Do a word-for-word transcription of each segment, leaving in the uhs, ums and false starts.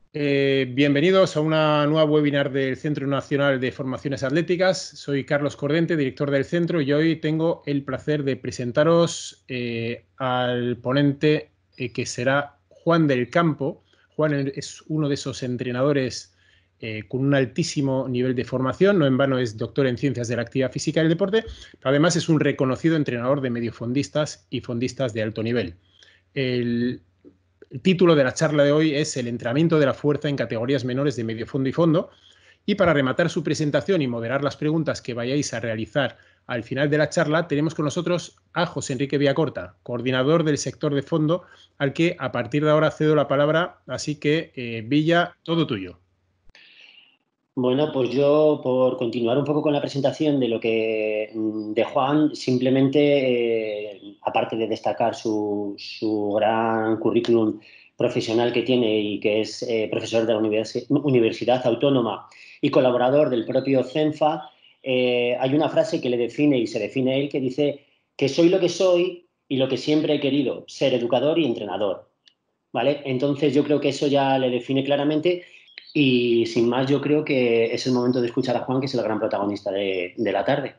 Eh, bienvenidos a una nueva webinar del Centro Nacional de Formaciones Atléticas. Soy Carlos Cordente, director del centro, y hoy tengo el placer de presentaros eh, al ponente eh, que será Juan del Campo. Juan es uno de esos entrenadores eh, con un altísimo nivel de formación, no en vano es doctor en Ciencias de la Actividad Física y el Deporte, pero además es un reconocido entrenador de mediofondistas y fondistas de alto nivel. El, El título de la charla de hoy es El entrenamiento de la fuerza en categorías menores de medio fondo y fondo. Y para rematar su presentación y moderar las preguntas que vayáis a realizar al final de la charla, tenemos con nosotros a José Enrique Villacorta, coordinador del sector de fondo, al que a partir de ahora cedo la palabra. Así que, eh, Villa, todo tuyo. Bueno, pues yo, por continuar un poco con la presentación de lo que de Juan, simplemente, eh, aparte de destacar su, su gran currículum profesional que tiene y que es eh, profesor de la Universi- Universidad Autónoma y colaborador del propio CENFA, eh, hay una frase que le define y se define él, que dice que soy lo que soy y lo que siempre he querido, ser educador y entrenador, ¿vale? Entonces yo creo que eso ya le define claramente. Y sin más, yo creo que es el momento de escuchar a Juan, que es el gran protagonista de, de la tarde.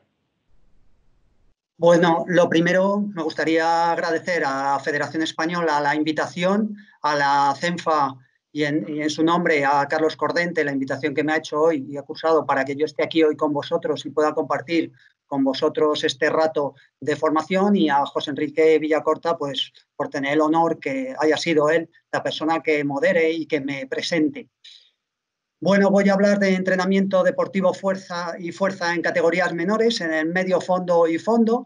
Bueno, lo primero, me gustaría agradecer a la Federación Española la invitación, a la CENFA y en, y en su nombre a Carlos Cordente la invitación que me ha hecho hoy y ha cursado para que yo esté aquí hoy con vosotros y pueda compartir con vosotros este rato de formación, y a José Enrique Villacorta, pues por tener el honor que haya sido él la persona que modere y que me presente. Bueno, voy a hablar de entrenamiento deportivo fuerza y fuerza en categorías menores, en el medio fondo y fondo.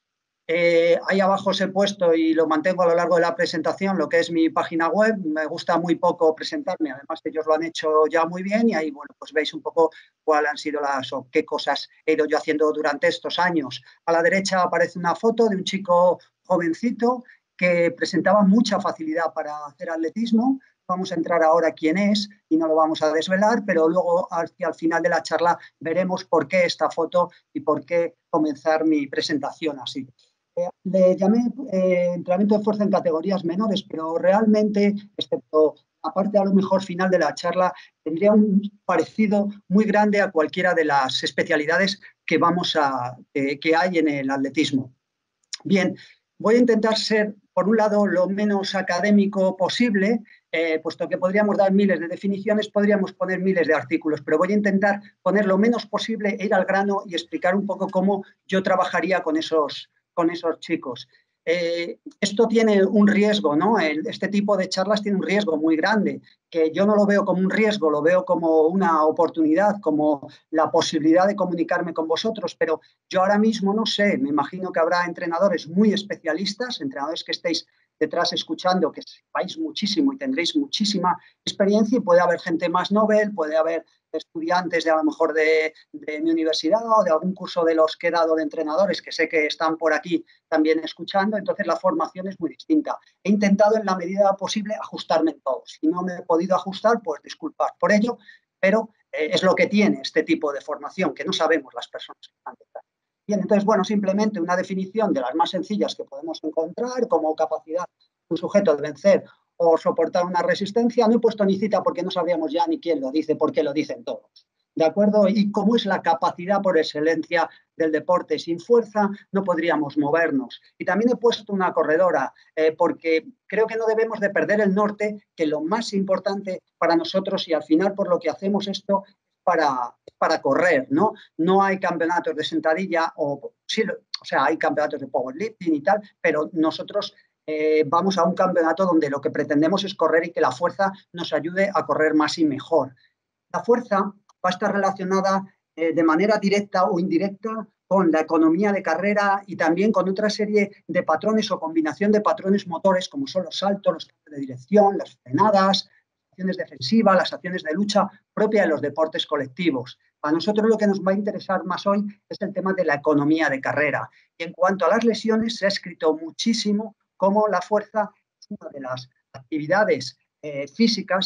Eh, ahí abajo os he puesto, y lo mantengo a lo largo de la presentación, lo que es mi página web. Me gusta muy poco presentarme, además ellos lo han hecho ya muy bien, y ahí, bueno, pues veis un poco cuáles han sido las o qué cosas he ido yo haciendo durante estos años. A la derecha aparece una foto de un chico jovencito que presentaba mucha facilidad para hacer atletismo. Vamos a entrar ahora quién es y no lo vamos a desvelar, pero luego hacia el final de la charla veremos por qué esta foto y por qué comenzar mi presentación así. Eh, le llamé eh, entrenamiento de fuerza en categorías menores, pero realmente, excepto la parte a lo mejor final de la charla, tendría un parecido muy grande a cualquiera de las especialidades que, vamos a, eh, que hay en el atletismo. Bien, voy a intentar ser, por un lado, lo menos académico posible, eh, puesto que podríamos dar miles de definiciones, podríamos poner miles de artículos, pero voy a intentar poner lo menos posible, ir al grano y explicar un poco cómo yo trabajaría con esos, con esos chicos. Eh, esto tiene un riesgo, ¿no? El, este tipo de charlas tiene un riesgo muy grande, que yo no lo veo como un riesgo, lo veo como una oportunidad, como la posibilidad de comunicarme con vosotros, pero yo ahora mismo no sé, me imagino que habrá entrenadores muy especialistas, entrenadores que estéis detrás escuchando, que sepáis muchísimo y tendréis muchísima experiencia, y puede haber gente más novel, puede haber estudiantes de a lo mejor de, de mi universidad o de algún curso de los que he dado de entrenadores, que sé que están por aquí también escuchando. Entonces la formación es muy distinta. He intentado en la medida posible ajustarme en todo. Si no me he podido ajustar, pues disculpad por ello, pero eh, es lo que tiene este tipo de formación, que no sabemos las personas que están detrás. Bien, entonces, bueno, simplemente una definición de las más sencillas que podemos encontrar, como capacidad de un sujeto de vencer o soportar una resistencia. No he puesto ni cita porque no sabríamos ya ni quién lo dice, porque lo dicen todos, ¿de acuerdo? Y cómo es la capacidad por excelencia del deporte. Sin fuerza no podríamos movernos. Y también he puesto una corredora, eh, porque creo que no debemos de perder el norte, que lo más importante para nosotros, y al final por lo que hacemos esto, para, para correr, ¿no? No hay campeonatos de sentadilla, o, sí, o sea, hay campeonatos de powerlifting y tal, pero nosotros eh, vamos a un campeonato donde lo que pretendemos es correr y que la fuerza nos ayude a correr más y mejor. La fuerza va a estar relacionada eh, de manera directa o indirecta con la economía de carrera y también con otra serie de patrones o combinación de patrones motores, como son los saltos, los cambios de dirección, las frenadas, acciones defensivas, las acciones de lucha propia de los deportes colectivos. A nosotros lo que nos va a interesar más hoy es el tema de la economía de carrera. Y en cuanto a las lesiones, se ha escrito muchísimo cómo la fuerza es una de las actividades eh, físicas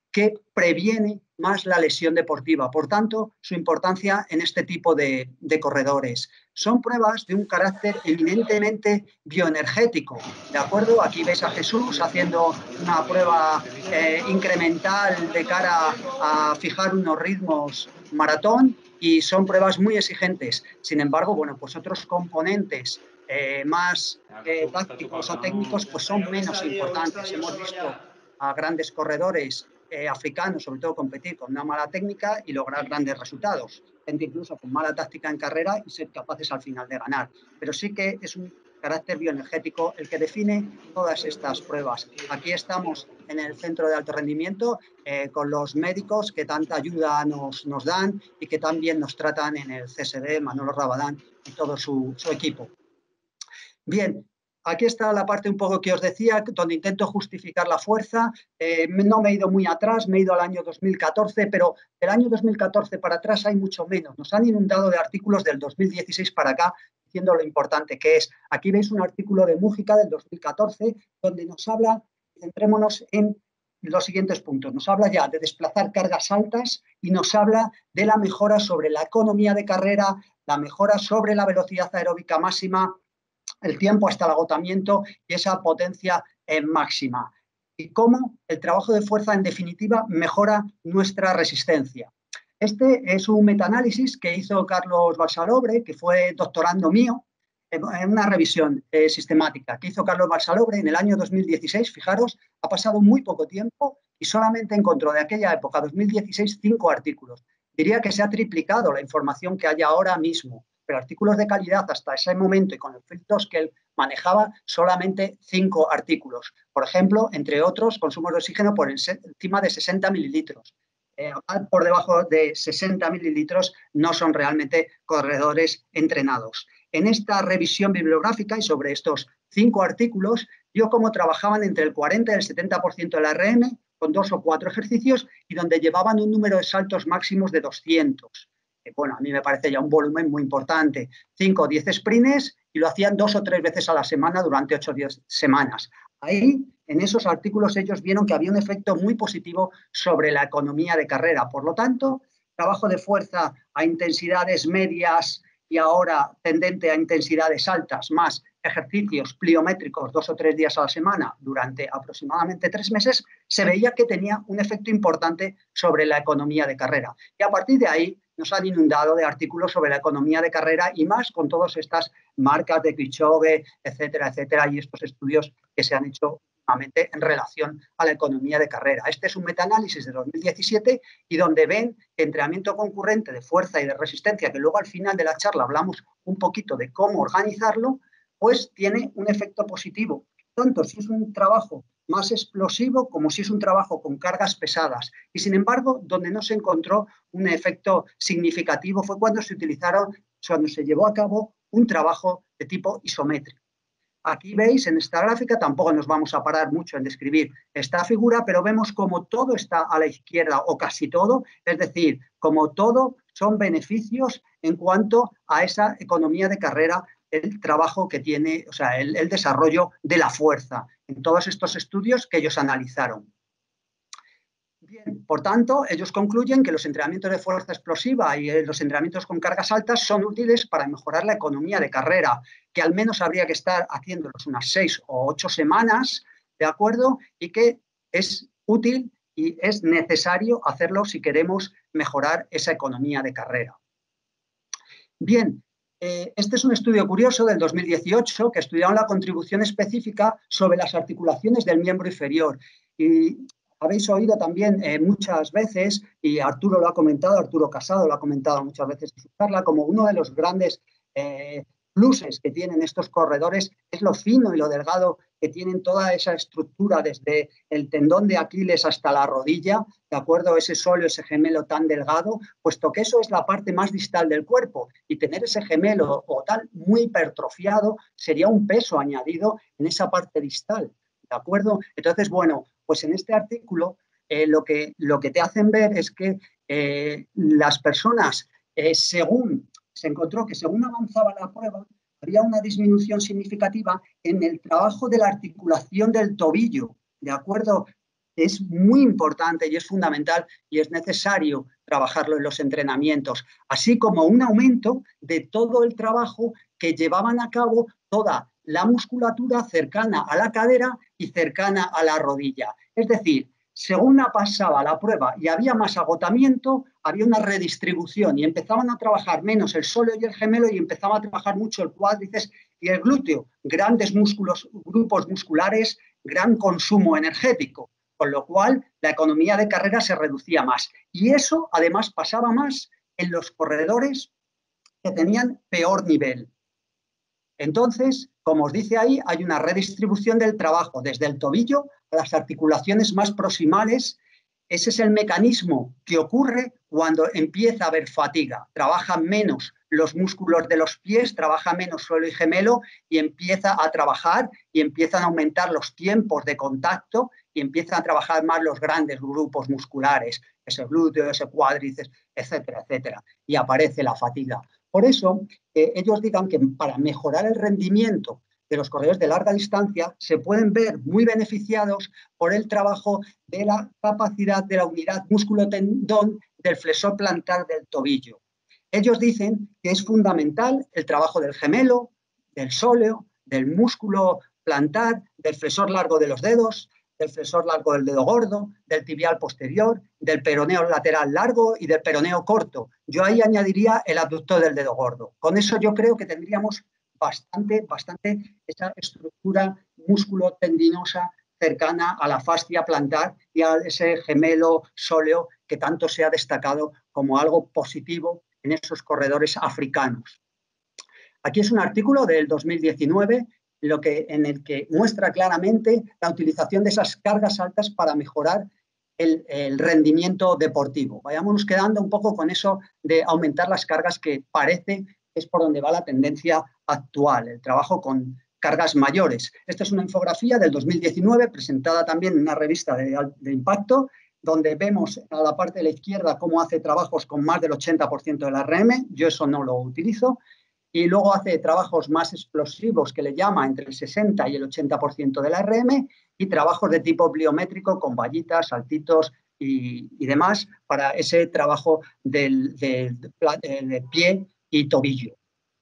que previene más la lesión deportiva. Por tanto, su importancia en este tipo de, de corredores. Son pruebas de un carácter eminentemente bioenergético, ¿de acuerdo? Aquí veis a Jesús haciendo una prueba eh, incremental de cara a fijar unos ritmos maratón y son pruebas muy exigentes. Sin embargo, bueno, pues otros componentes eh, más eh, tácticos o técnicos pues son menos importantes. Hemos visto a grandes corredores eh, africanos, sobre todo, competir con una mala técnica y lograr grandes resultados. Gente incluso con mala táctica en carrera y ser capaces al final de ganar. Pero sí que es un carácter bioenergético el que define todas estas pruebas. Aquí estamos en el centro de alto rendimiento eh, con los médicos que tanta ayuda nos, nos dan y que también nos tratan en el C S D, Manolo Rabadán y todo su, su equipo. Bien, aquí está la parte un poco que os decía, donde intento justificar la fuerza. Eh, no me he ido muy atrás, me he ido al año dos mil catorce, pero del año dos mil catorce para atrás hay mucho menos. Nos han inundado de artículos del dos mil dieciséis para acá, diciendo lo importante que es. Aquí veis un artículo de Mújica del dos mil catorce, donde nos habla, centrémonos en los siguientes puntos. Nos habla ya de desplazar cargas altas y nos habla de la mejora sobre la economía de carrera, la mejora sobre la velocidad aeróbica máxima, el tiempo hasta el agotamiento y esa potencia eh, máxima. Y cómo el trabajo de fuerza, en definitiva, mejora nuestra resistencia. Este es un metaanálisis que hizo Carlos Balsalobre, que fue doctorando mío, en una revisión eh, sistemática que hizo Carlos Balsalobre en el año dos mil dieciséis. Fijaros, ha pasado muy poco tiempo y solamente encontró de aquella época, dos mil dieciséis, cinco artículos. Diría que se ha triplicado la información que hay ahora mismo. Pero artículos de calidad hasta ese momento y con los filtros que él manejaba, solamente cinco artículos. Por ejemplo, entre otros, consumos de oxígeno por encima de sesenta mililitros. Eh, por debajo de sesenta mililitros no son realmente corredores entrenados. En esta revisión bibliográfica y sobre estos cinco artículos, yo cómo trabajaban entre el cuarenta y el setenta por ciento del R M, con dos o cuatro ejercicios, y donde llevaban un número de saltos máximos de doscientos. Bueno, a mí me parece ya un volumen muy importante. cinco o diez sprints y lo hacían dos o tres veces a la semana durante ocho o diez semanas. Ahí, en esos artículos, ellos vieron que había un efecto muy positivo sobre la economía de carrera. Por lo tanto, trabajo de fuerza a intensidades medias y ahora tendente a intensidades altas, más ejercicios pliométricos dos o tres días a la semana durante aproximadamente tres meses, se veía que tenía un efecto importante sobre la economía de carrera. Y a partir de ahí nos han inundado de artículos sobre la economía de carrera y más con todas estas marcas de Kipchoge, etcétera, etcétera, y estos estudios que se han hecho últimamente en relación a la economía de carrera. Este es un metaanálisis de dos mil diecisiete y donde ven que entrenamiento concurrente de fuerza y de resistencia, que luego al final de la charla hablamos un poquito de cómo organizarlo, pues tiene un efecto positivo, tanto si es un trabajo más explosivo como si es un trabajo con cargas pesadas. Y sin embargo, donde no se encontró un efecto significativo fue cuando se utilizaron, cuando se llevó a cabo un trabajo de tipo isométrico. Aquí veis en esta gráfica, tampoco nos vamos a parar mucho en describir esta figura, pero vemos como todo está a la izquierda o casi todo, es decir, como todo son beneficios en cuanto a esa economía de carrera, el trabajo que tiene, o sea, el, el desarrollo de la fuerza en todos estos estudios que ellos analizaron. Bien, por tanto, ellos concluyen que los entrenamientos de fuerza explosiva y eh, los entrenamientos con cargas altas son útiles para mejorar la economía de carrera, que al menos habría que estar haciéndolos unas seis o ocho semanas, ¿de acuerdo? Y que es útil y es necesario hacerlo si queremos mejorar esa economía de carrera. Bien, eh, este es un estudio curioso del dos mil dieciocho que estudiaron la contribución específica sobre las articulaciones del miembro inferior. Y habéis oído también eh, muchas veces, y Arturo lo ha comentado, Arturo Casado lo ha comentado muchas veces en su charla, como uno de los grandes eh, pluses que tienen estos corredores es lo fino y lo delgado que tienen toda esa estructura desde el tendón de Aquiles hasta la rodilla, ¿de acuerdo? Ese sóleo, ese gemelo tan delgado, puesto que eso es la parte más distal del cuerpo y tener ese gemelo o tal muy hipertrofiado sería un peso añadido en esa parte distal, ¿de acuerdo? Entonces, bueno, pues en este artículo eh, lo, que, lo que te hacen ver es que eh, las personas, eh, según se encontró que según avanzaba la prueba, había una disminución significativa en el trabajo de la articulación del tobillo, ¿de acuerdo? es muy importante y es fundamental y es necesario trabajarlo en los entrenamientos, así como un aumento de todo el trabajo que llevaban a cabo toda la musculatura cercana a la cadera y cercana a la rodilla. Es decir, según pasaba la prueba y había más agotamiento, había una redistribución y empezaban a trabajar menos el sóleo y el gemelo y empezaba a trabajar mucho el cuádriceps y el glúteo. Grandes músculos, grupos musculares, gran consumo energético, con lo cual la economía de carrera se reducía más. Y eso además pasaba más en los corredores que tenían peor nivel. Entonces, como os dice ahí, hay una redistribución del trabajo desde el tobillo a las articulaciones más proximales. Ese es el mecanismo que ocurre cuando empieza a haber fatiga. Trabajan menos los músculos de los pies, trabaja menos suelo y gemelo y empieza a trabajar y empiezan a aumentar los tiempos de contacto y empiezan a trabajar más los grandes grupos musculares, ese glúteo, ese cuádriceps, etcétera, etcétera. Y aparece la fatiga. Por eso, eh, ellos digan que para mejorar el rendimiento de los corredores de larga distancia se pueden ver muy beneficiados por el trabajo de la capacidad de la unidad músculo-tendón del flexor plantar del tobillo. Ellos dicen que es fundamental el trabajo del gemelo, del sóleo, del músculo plantar, del flexor largo de los dedos, del flexor largo del dedo gordo, del tibial posterior, del peroneo lateral largo y del peroneo corto. Yo ahí añadiría el abductor del dedo gordo. Con eso yo creo que tendríamos bastante, bastante esa estructura músculo-tendinosa cercana a la fascia plantar y a ese gemelo sóleo que tanto se ha destacado como algo positivo en esos corredores africanos. Aquí es un artículo del dos mil diecinueve lo que, en el que muestra claramente la utilización de esas cargas altas para mejorar el, el rendimiento deportivo. Vayámonos quedando un poco con eso de aumentar las cargas, que parece es por donde va la tendencia actual, el trabajo con cargas mayores. Esta es una infografía del dos mil diecinueve presentada también en una revista de, de impacto, donde vemos a la parte de la izquierda cómo hace trabajos con más del ochenta por ciento del R M, yo eso no lo utilizo, y luego hace trabajos más explosivos que le llama entre el sesenta y el ochenta por ciento del R M y trabajos de tipo pliométrico con vallitas, saltitos y, y demás para ese trabajo del, del, del pie y tobillo.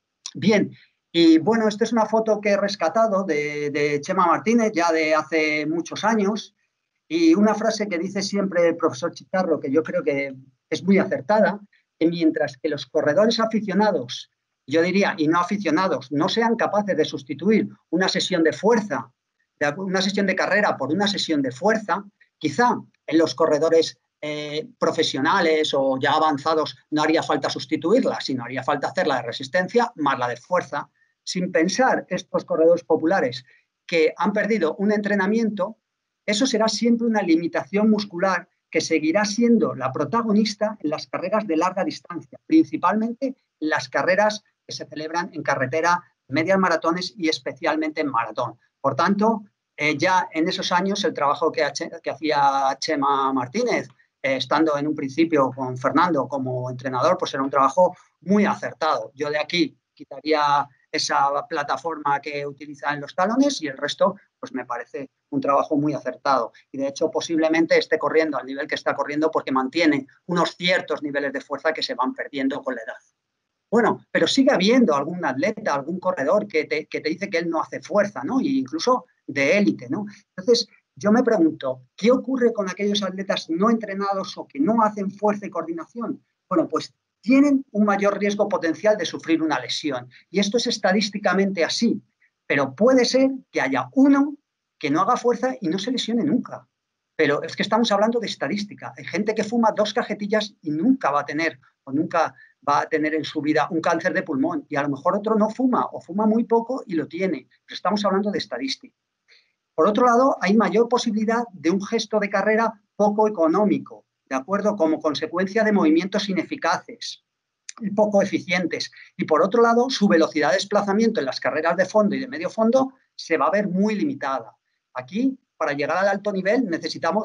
Bien, y bueno, esta es una foto que he rescatado de, de Chema Martínez ya de hace muchos años y una frase que dice siempre el profesor Chicharro que yo creo que es muy acertada, que mientras que los corredores aficionados, yo diría, y no aficionados, no sean capaces de sustituir una sesión de fuerza, una sesión de carrera por una sesión de fuerza, quizá en los corredores eh, profesionales o ya avanzados no haría falta sustituirla, sino haría falta hacer la de resistencia más la de fuerza, sin pensar estos corredores populares que han perdido un entrenamiento, eso será siempre una limitación muscular que seguirá siendo la protagonista en las carreras de larga distancia, principalmente en las carreras que se celebran en carretera, medias maratones y especialmente en maratón. Por tanto, eh, ya en esos años el trabajo que, que hacía Chema Martínez, eh, estando en un principio con Fernando como entrenador, pues era un trabajo muy acertado. Yo de aquí quitaría esa plataforma que utiliza en los talones y el resto pues me parece un trabajo muy acertado. Y de hecho posiblemente esté corriendo al nivel que está corriendo porque mantiene unos ciertos niveles de fuerza que se van perdiendo con la edad. Bueno, pero sigue habiendo algún atleta, algún corredor que te, que te dice que él no hace fuerza, ¿no? Y incluso de élite, ¿no? Entonces, yo me pregunto, ¿qué ocurre con aquellos atletas no entrenados o que no hacen fuerza y coordinación? Bueno, pues tienen un mayor riesgo potencial de sufrir una lesión. Y esto es estadísticamente así. Pero puede ser que haya uno que no haga fuerza y no se lesione nunca. Pero es que estamos hablando de estadística. Hay gente que fuma dos cajetillas y nunca va a tener o nunca va a tener en su vida un cáncer de pulmón. Y a lo mejor otro no fuma o fuma muy poco y lo tiene. Pero estamos hablando de estadística. Por otro lado, hay mayor posibilidad de un gesto de carrera poco económico, ¿de acuerdo? Como consecuencia de movimientos ineficaces y poco eficientes. Y por otro lado, su velocidad de desplazamiento en las carreras de fondo y de medio fondo se va a ver muy limitada. Aquí, para llegar al alto nivel, necesitamos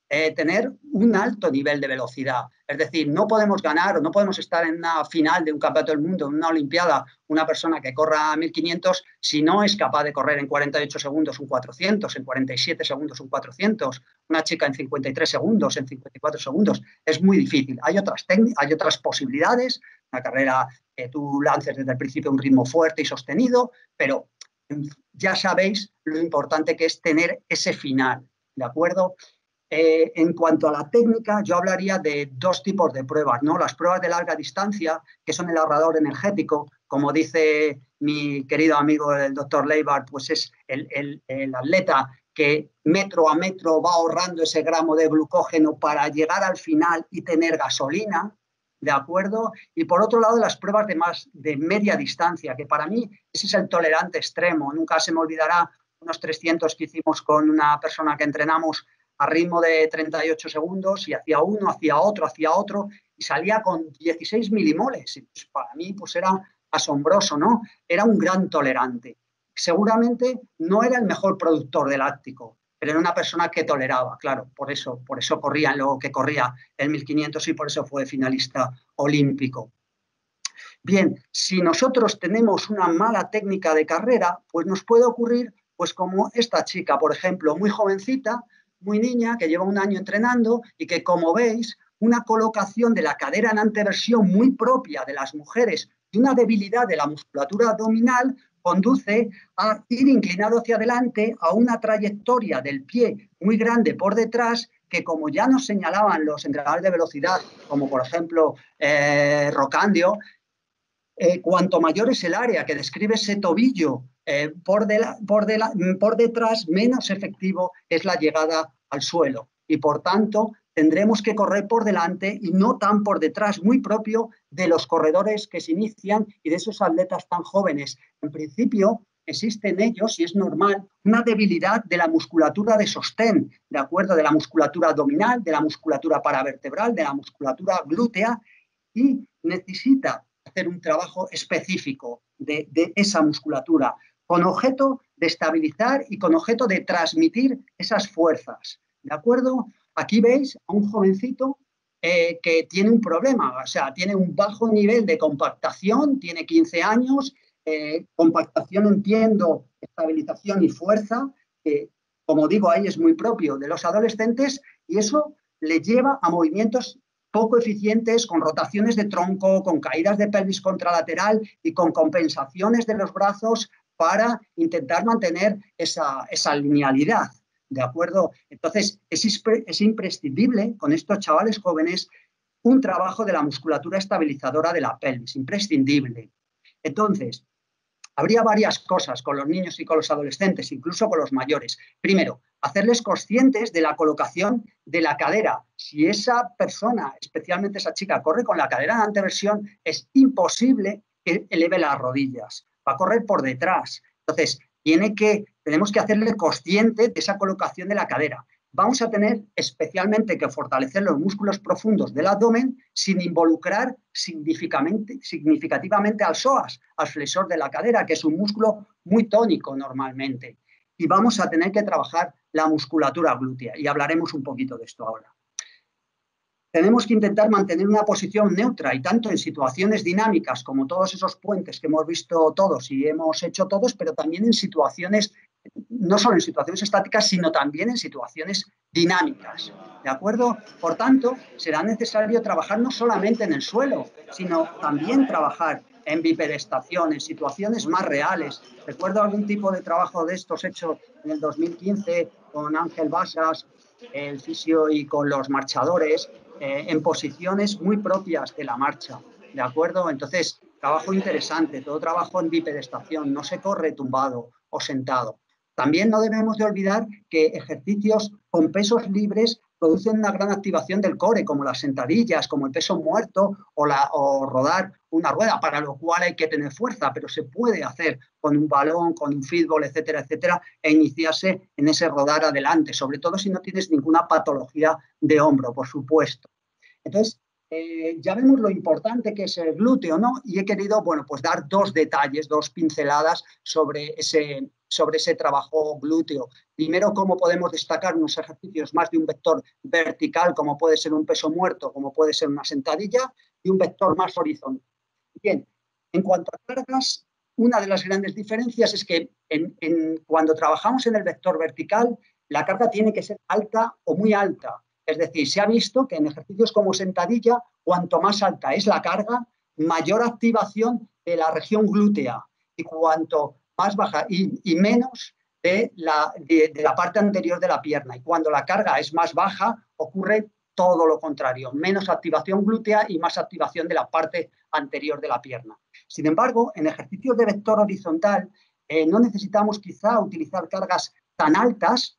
eh, tener un alto nivel de velocidad. Es decir, no podemos ganar o no podemos estar en una final de un campeonato del mundo, en una olimpiada, una persona que corra mil quinientos si no es capaz de correr en cuarenta y ocho segundos un cuatrocientos, en cuarenta y siete segundos un cuatrocientos, una chica en cincuenta y tres segundos, en cincuenta y cuatro segundos. Es muy difícil. Hay otras técnicas, hay otras posibilidades, una carrera que tú lances desde el principio a un ritmo fuerte y sostenido, pero ya sabéis lo importante que es tener ese final, ¿de acuerdo? Eh, en cuanto a la técnica, yo hablaría de dos tipos de pruebas, ¿no? Las pruebas de larga distancia, que son el ahorrador energético, como dice mi querido amigo el doctor Leibar, pues es el, el, el atleta que metro a metro va ahorrando ese gramo de glucógeno para llegar al final y tener gasolina, ¿de acuerdo? Y por otro lado, las pruebas de, más, de media distancia, que para mí ese es el tolerante extremo. Nunca se me olvidará unos trescientos que hicimos con una persona que entrenamos a ritmo de treinta y ocho segundos y hacía uno, hacía otro, hacía otro y salía con dieciséis milimoles. Y pues para mí pues era asombroso, ¿no? Era un gran tolerante. Seguramente no era el mejor productor de láctico, pero era una persona que toleraba, claro, por eso, por eso corría lo que corría el mil quinientos y por eso fue finalista olímpico. Bien, si nosotros tenemos una mala técnica de carrera, pues nos puede ocurrir, pues como esta chica, por ejemplo, muy jovencita, muy niña, que lleva un año entrenando y que, como veis, una colocación de la cadera en anteversión muy propia de las mujeres y una debilidad de la musculatura abdominal conduce a ir inclinado hacia adelante a una trayectoria del pie muy grande por detrás que, como ya nos señalaban los entrenadores de velocidad, como por ejemplo eh, Rocandio, eh, cuanto mayor es el área que describe ese tobillo eh, por, de la, por, de la, por detrás, menos efectivo es la llegada al suelo. Y por tanto, tendremos que correr por delante y no tan por detrás, muy propio de los corredores que se inician y de esos atletas tan jóvenes. En principio, existe en ellos, y es normal, una debilidad de la musculatura de sostén, ¿de acuerdo? De la musculatura abdominal, de la musculatura paravertebral, de la musculatura glútea, y necesita hacer un trabajo específico de, de esa musculatura, con objeto de estabilizar y con objeto de transmitir esas fuerzas, ¿de acuerdo? Aquí veis a un jovencito eh, que tiene un problema, o sea, tiene un bajo nivel de compactación, tiene quince años, eh, compactación entiendo, estabilización y fuerza, que como digo ahí es muy propio de los adolescentes y eso le lleva a movimientos poco eficientes, con rotaciones de tronco, con caídas de pelvis contralateral y con compensaciones de los brazos para intentar mantener esa, esa linealidad, ¿de acuerdo? Entonces, es, es imprescindible con estos chavales jóvenes un trabajo de la musculatura estabilizadora de la pelvis, imprescindible. Entonces, habría varias cosas con los niños y con los adolescentes, incluso con los mayores. Primero, hacerles conscientes de la colocación de la cadera. Si esa persona, especialmente esa chica, corre con la cadera en anteversión, es imposible que eleve las rodillas. Va a correr por detrás. Entonces, tiene que, tenemos que hacerle consciente de esa colocación de la cadera. Vamos a tener especialmente que fortalecer los músculos profundos del abdomen sin involucrar significativamente, significativamente al psoas, al flexor de la cadera, que es un músculo muy tónico normalmente. Y vamos a tener que trabajar la musculatura glútea, y hablaremos un poquito de esto ahora. Tenemos que intentar mantener una posición neutra y tanto en situaciones dinámicas como todos esos puentes que hemos visto todos y hemos hecho todos, pero también en situaciones, no solo en situaciones estáticas, sino también en situaciones dinámicas, ¿de acuerdo? Por tanto, será necesario trabajar no solamente en el suelo, sino también trabajar en bipedestación, en situaciones más reales. Recuerdo algún tipo de trabajo de estos hecho en el dos mil quince con Ángel Basas, el fisio, y con los marchadores, eh, en posiciones muy propias de la marcha, ¿de acuerdo? Entonces, trabajo interesante, todo trabajo en bipedestación, no se corre tumbado o sentado. También no debemos de olvidar que ejercicios con pesos libres producen una gran activación del core, como las sentadillas, como el peso muerto o, la, o rodar una rueda, para lo cual hay que tener fuerza, pero se puede hacer con un balón, con un fútbol, etcétera, etcétera, e iniciarse en ese rodar adelante, sobre todo si no tienes ninguna patología de hombro, por supuesto. Entonces, eh, ya vemos lo importante que es el glúteo, ¿no? Y he querido, bueno, pues dar dos detalles, dos pinceladas sobre ese, sobre ese trabajo glúteo. Primero, cómo podemos destacar unos ejercicios más de un vector vertical, como puede ser un peso muerto, como puede ser una sentadilla, y un vector más horizontal. Bien, en cuanto a cargas, una de las grandes diferencias es que en, en, cuando trabajamos en el vector vertical, la carga tiene que ser alta o muy alta. Es decir, se ha visto que en ejercicios como sentadilla, cuanto más alta es la carga, mayor activación de la región glútea, y cuanto más baja y, y menos de la, de, de la parte anterior de la pierna. Y cuando la carga es más baja, ocurre todo lo contrario, menos activación glútea y más activación de la parte anterior de la pierna. Sin embargo, en ejercicios de vector horizontal eh, no necesitamos quizá utilizar cargas tan altas,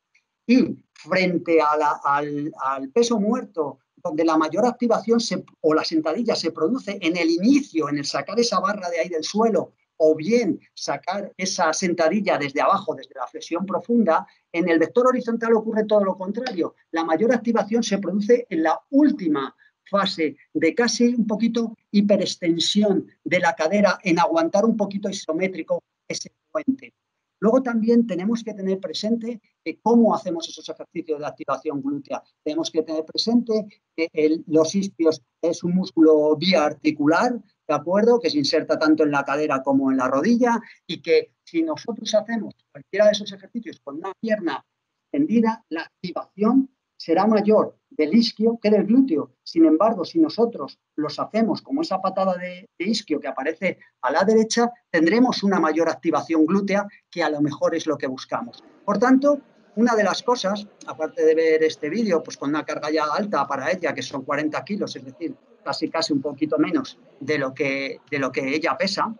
y frente a la, al, al peso muerto, donde la mayor activación se, o la sentadilla se produce en el inicio, en el sacar esa barra de ahí del suelo, o bien sacar esa sentadilla desde abajo, desde la flexión profunda, en el vector horizontal ocurre todo lo contrario. La mayor activación se produce en la última fase de casi un poquito hiperextensión de la cadera, en aguantar un poquito isométrico ese puente. Luego también tenemos que tener presente eh, cómo hacemos esos ejercicios de activación glútea. Tenemos que tener presente que el, los isquios es un músculo biarticular, ¿de acuerdo? Que se inserta tanto en la cadera como en la rodilla, y que si nosotros hacemos cualquiera de esos ejercicios con una pierna extendida, la activación será mayor del isquio que del glúteo. Sin embargo, si nosotros los hacemos como esa patada de, de isquio que aparece a la derecha, tendremos una mayor activación glútea, que a lo mejor es lo que buscamos. Por tanto, una de las cosas, aparte de ver este vídeo, pues con una carga ya alta para ella, que son cuarenta kilos, es decir, casi casi un poquito menos de lo que, de lo que ella pesa,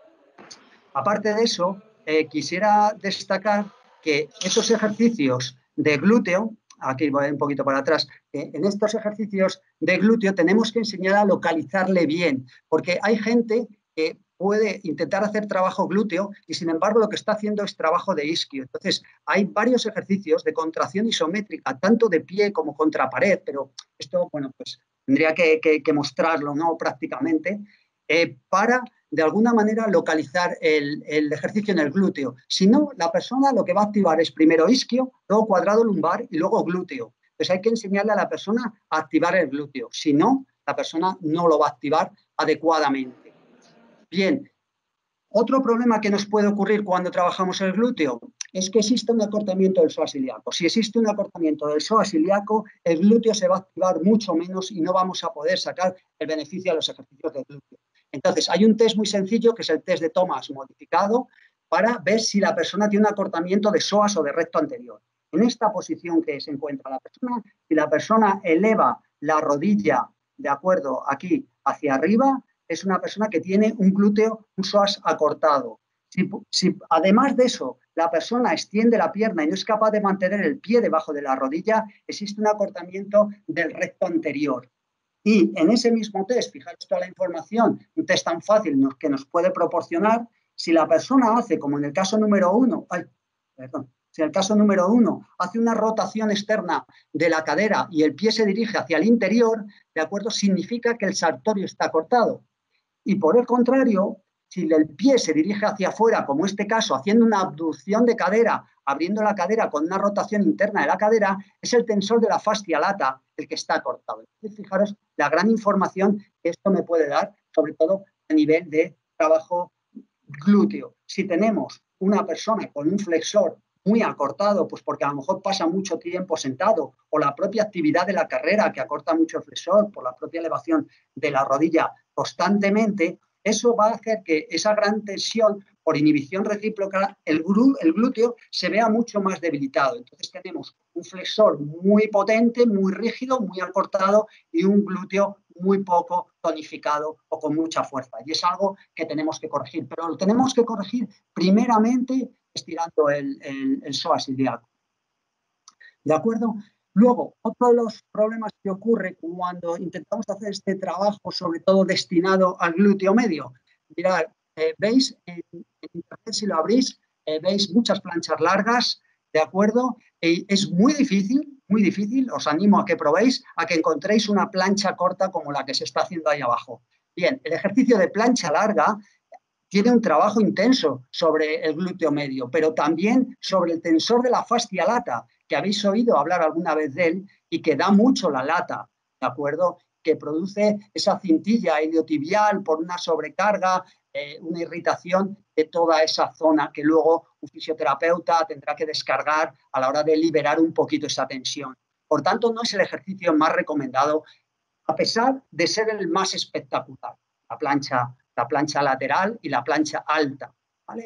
aparte de eso, eh, quisiera destacar que esos ejercicios de glúteo, aquí voy un poquito para atrás, eh, en estos ejercicios de glúteo tenemos que enseñar a localizarle bien, porque hay gente que puede intentar hacer trabajo glúteo y sin embargo lo que está haciendo es trabajo de isquio. Entonces hay varios ejercicios de contracción isométrica, tanto de pie como contra pared, pero esto, bueno, pues tendría que, que, que mostrarlo, ¿no? Prácticamente, eh, para de alguna manera localizar el, el ejercicio en el glúteo. Si no, la persona lo que va a activar es primero isquio, luego cuadrado lumbar y luego glúteo. Entonces hay que enseñarle a la persona a activar el glúteo. Si no, la persona no lo va a activar adecuadamente. Bien, otro problema que nos puede ocurrir cuando trabajamos el glúteo es que existe un acortamiento del psoas ilíaco. Si existe un acortamiento del psoas ilíaco, el glúteo se va a activar mucho menos y no vamos a poder sacar el beneficio a los ejercicios del glúteo. Entonces, hay un test muy sencillo, que es el test de Thomas modificado, para ver si la persona tiene un acortamiento de psoas o de recto anterior. En esta posición que se encuentra la persona, si la persona eleva la rodilla, de acuerdo, aquí hacia arriba, es una persona que tiene un glúteo, un psoas acortado. Si, si además de eso la persona extiende la pierna y no es capaz de mantener el pie debajo de la rodilla, existe un acortamiento del recto anterior. Y en ese mismo test, fijaros toda la información, un test tan fácil que nos puede proporcionar, si la persona hace, como en el caso número uno, ay, perdón, si en el caso número uno hace una rotación externa de la cadera y el pie se dirige hacia el interior, ¿de acuerdo? Significa que el sartorio está cortado. Y por el contrario, si el pie se dirige hacia afuera, como este caso, haciendo una abducción de cadera, abriendo la cadera con una rotación interna de la cadera, es el tensor de la fascia lata el que está cortado. Entonces, fijaros la gran información que esto me puede dar, sobre todo a nivel de trabajo glúteo. Si tenemos una persona con un flexor muy acortado, pues porque a lo mejor pasa mucho tiempo sentado, o la propia actividad de la carrera que acorta mucho el flexor por la propia elevación de la rodilla constantemente, eso va a hacer que esa gran tensión por inhibición recíproca, el, el glúteo se vea mucho más debilitado. Entonces tenemos un flexor muy potente, muy rígido, muy acortado, y un glúteo muy poco tonificado o con mucha fuerza. Y es algo que tenemos que corregir, pero lo tenemos que corregir primeramente estirando el, el, el psoas ilíaco. ¿De acuerdo? Luego, otro de los problemas que ocurre cuando intentamos hacer este trabajo, sobre todo destinado al glúteo medio, mirad, eh, veis en, en internet, si lo abrís, eh, veis muchas planchas largas ¿de acuerdo? Y es muy difícil, muy difícil, os animo a que probéis, a que encontréis una plancha corta como la que se está haciendo ahí abajo. Bien, el ejercicio de plancha larga tiene un trabajo intenso sobre el glúteo medio, pero también sobre el tensor de la fascia lata, que habéis oído hablar alguna vez de él y que da mucho la lata, ¿de acuerdo? Que produce esa cintilla iliotibial por una sobrecarga, eh, una irritación de toda esa zona que luego un fisioterapeuta tendrá que descargar a la hora de liberar un poquito esa tensión. Por tanto, no es el ejercicio más recomendado, a pesar de ser el más espectacular, la plancha, la plancha lateral y la plancha alta, ¿vale?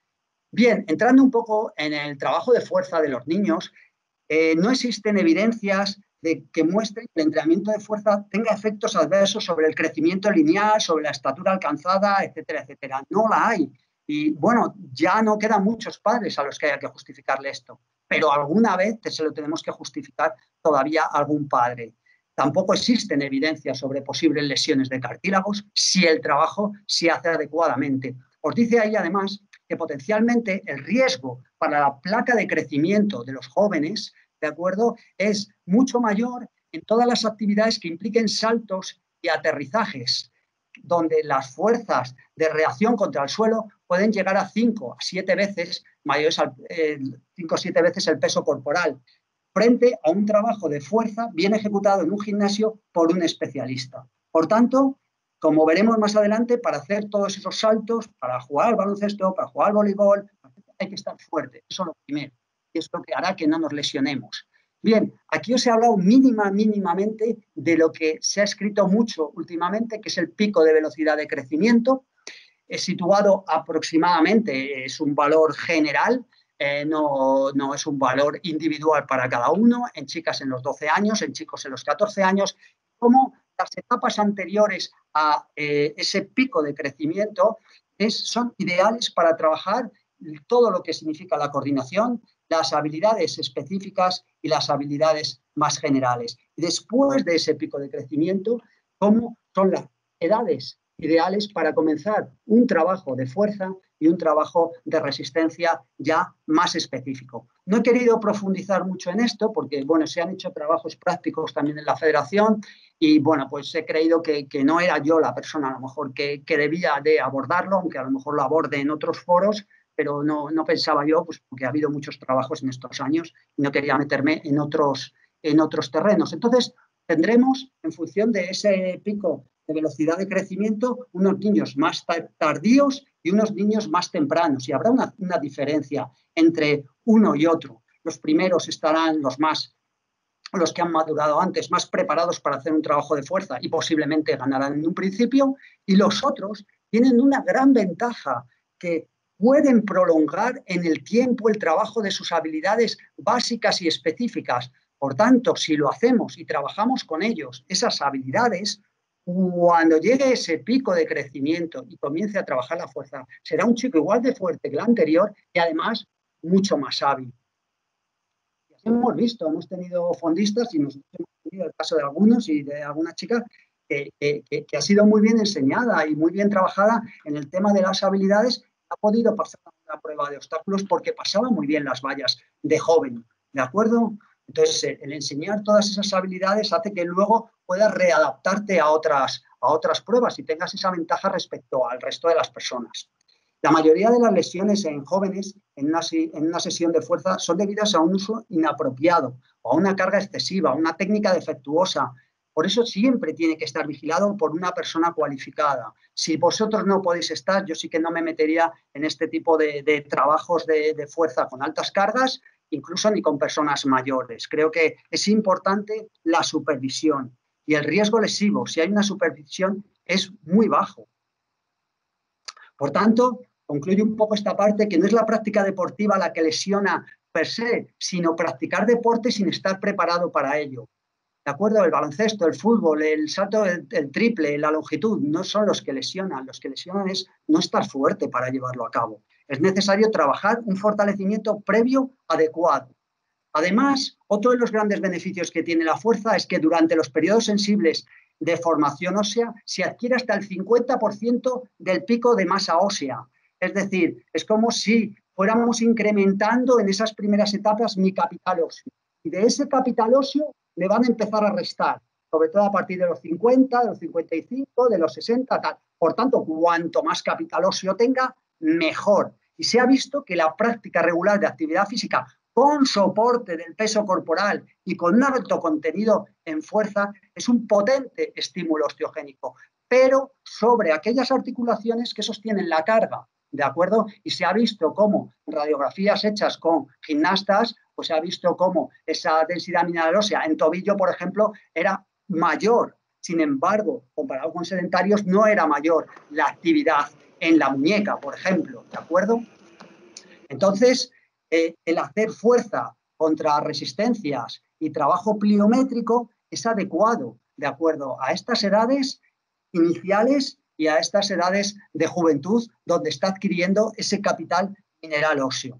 Bien, entrando un poco en el trabajo de fuerza de los niños, eh, no existen evidencias de que muestren que el entrenamiento de fuerza tenga efectos adversos sobre el crecimiento lineal, sobre la estatura alcanzada, etcétera, etcétera. No la hay. Y bueno, ya no quedan muchos padres a los que haya que justificarle esto, pero alguna vez se lo tenemos que justificar todavía a algún padre. Tampoco existen evidencias sobre posibles lesiones de cartílagos si el trabajo se hace adecuadamente. Os dice ahí además que potencialmente el riesgo para la placa de crecimiento de los jóvenes, ¿de acuerdo?, es mucho mayor en todas las actividades que impliquen saltos y aterrizajes, donde las fuerzas de reacción contra el suelo pueden llegar a cinco a siete veces mayores al, eh, cinco o siete veces el peso corporal, frente a un trabajo de fuerza bien ejecutado en un gimnasio por un especialista. Por tanto, como veremos más adelante, para hacer todos esos saltos, para jugar al baloncesto, para jugar al voleibol, hay que estar fuerte. Eso es lo primero. Y es lo que hará que no nos lesionemos. Bien, aquí os he hablado mínima, mínimamente de lo que se ha escrito mucho últimamente, que es el pico de velocidad de crecimiento. Es situado aproximadamente, es un valor general, eh, no, no es un valor individual para cada uno, en chicas en los doce años, en chicos en los catorce años, como las etapas anteriores a eh, ese pico de crecimiento es, son ideales para trabajar todo lo que significa la coordinación, las habilidades específicas y las habilidades más generales. Después de ese pico de crecimiento, ¿cómo son las edades ideales para comenzar un trabajo de fuerza y un trabajo de resistencia ya más específico? No he querido profundizar mucho en esto porque, bueno, se han hecho trabajos prácticos también en la federación y, bueno, pues he creído que, que no era yo la persona a lo mejor que, que debía de abordarlo, aunque a lo mejor lo aborde en otros foros, pero no, no pensaba yo, pues porque ha habido muchos trabajos en estos años y no quería meterme en otros, en otros terrenos. Entonces, tendremos, en función de ese pico de velocidad de crecimiento, unos niños más tardíos y unos niños más tempranos. Y habrá una, una diferencia entre uno y otro. Los primeros estarán los más, los que han madurado antes, más preparados para hacer un trabajo de fuerza y posiblemente ganarán en un principio. Y los otros tienen una gran ventaja, que pueden prolongar en el tiempo el trabajo de sus habilidades básicas y específicas. Por tanto, si lo hacemos y trabajamos con ellos esas habilidades, cuando llegue ese pico de crecimiento y comience a trabajar la fuerza, será un chico igual de fuerte que el anterior y además mucho más hábil. Y así hemos visto, hemos tenido fondistas y nos hemos tenido el caso de algunos y de algunas chicas que, que, que ha sido muy bien enseñada y muy bien trabajada en el tema de las habilidades. Ha podido pasar una prueba de obstáculos porque pasaba muy bien las vallas de joven, ¿de acuerdo? Entonces, el enseñar todas esas habilidades hace que luego puedas readaptarte a otras, a otras pruebas y tengas esa ventaja respecto al resto de las personas. La mayoría de las lesiones en jóvenes en una, en una sesión de fuerza son debidas a un uso inapropiado, o a una carga excesiva, a una técnica defectuosa. Por eso siempre tiene que estar vigilado por una persona cualificada. Si vosotros no podéis estar, yo sí que no me metería en este tipo de, de trabajos de, de fuerza con altas cargas, incluso ni con personas mayores. Creo que es importante la supervisión y el riesgo lesivo, si hay una supervisión, es muy bajo. Por tanto, concluyo un poco esta parte, que no es la práctica deportiva la que lesiona per se, sino practicar deporte sin estar preparado para ello. ¿De acuerdo? El baloncesto, el fútbol, el salto, el, el triple, la longitud, no son los que lesionan. Los que lesionan es no estar fuerte para llevarlo a cabo. Es necesario trabajar un fortalecimiento previo adecuado. Además, otro de los grandes beneficios que tiene la fuerza es que durante los periodos sensibles de formación ósea se adquiere hasta el cincuenta por ciento del pico de masa ósea. Es decir, es como si fuéramos incrementando en esas primeras etapas mi capital óseo. Y de ese capital óseo le van a empezar a restar, sobre todo a partir de los cincuenta, de los cincuenta y cinco, de los sesenta, tal. Por tanto, cuanto más capital óseo tenga, mejor. Y se ha visto que la práctica regular de actividad física con soporte del peso corporal y con un alto contenido en fuerza es un potente estímulo osteogénico, pero sobre aquellas articulaciones que sostienen la carga, ¿de acuerdo? Y se ha visto cómo radiografías hechas con gimnastas, pues se ha visto cómo esa densidad mineral ósea en tobillo, por ejemplo, era mayor. Sin embargo, comparado con sedentarios, no era mayor la actividad en la muñeca, por ejemplo, ¿de acuerdo? Entonces, eh, el hacer fuerza contra resistencias y trabajo pliométrico es adecuado, de acuerdo a estas edades iniciales y a estas edades de juventud donde está adquiriendo ese capital mineral óseo.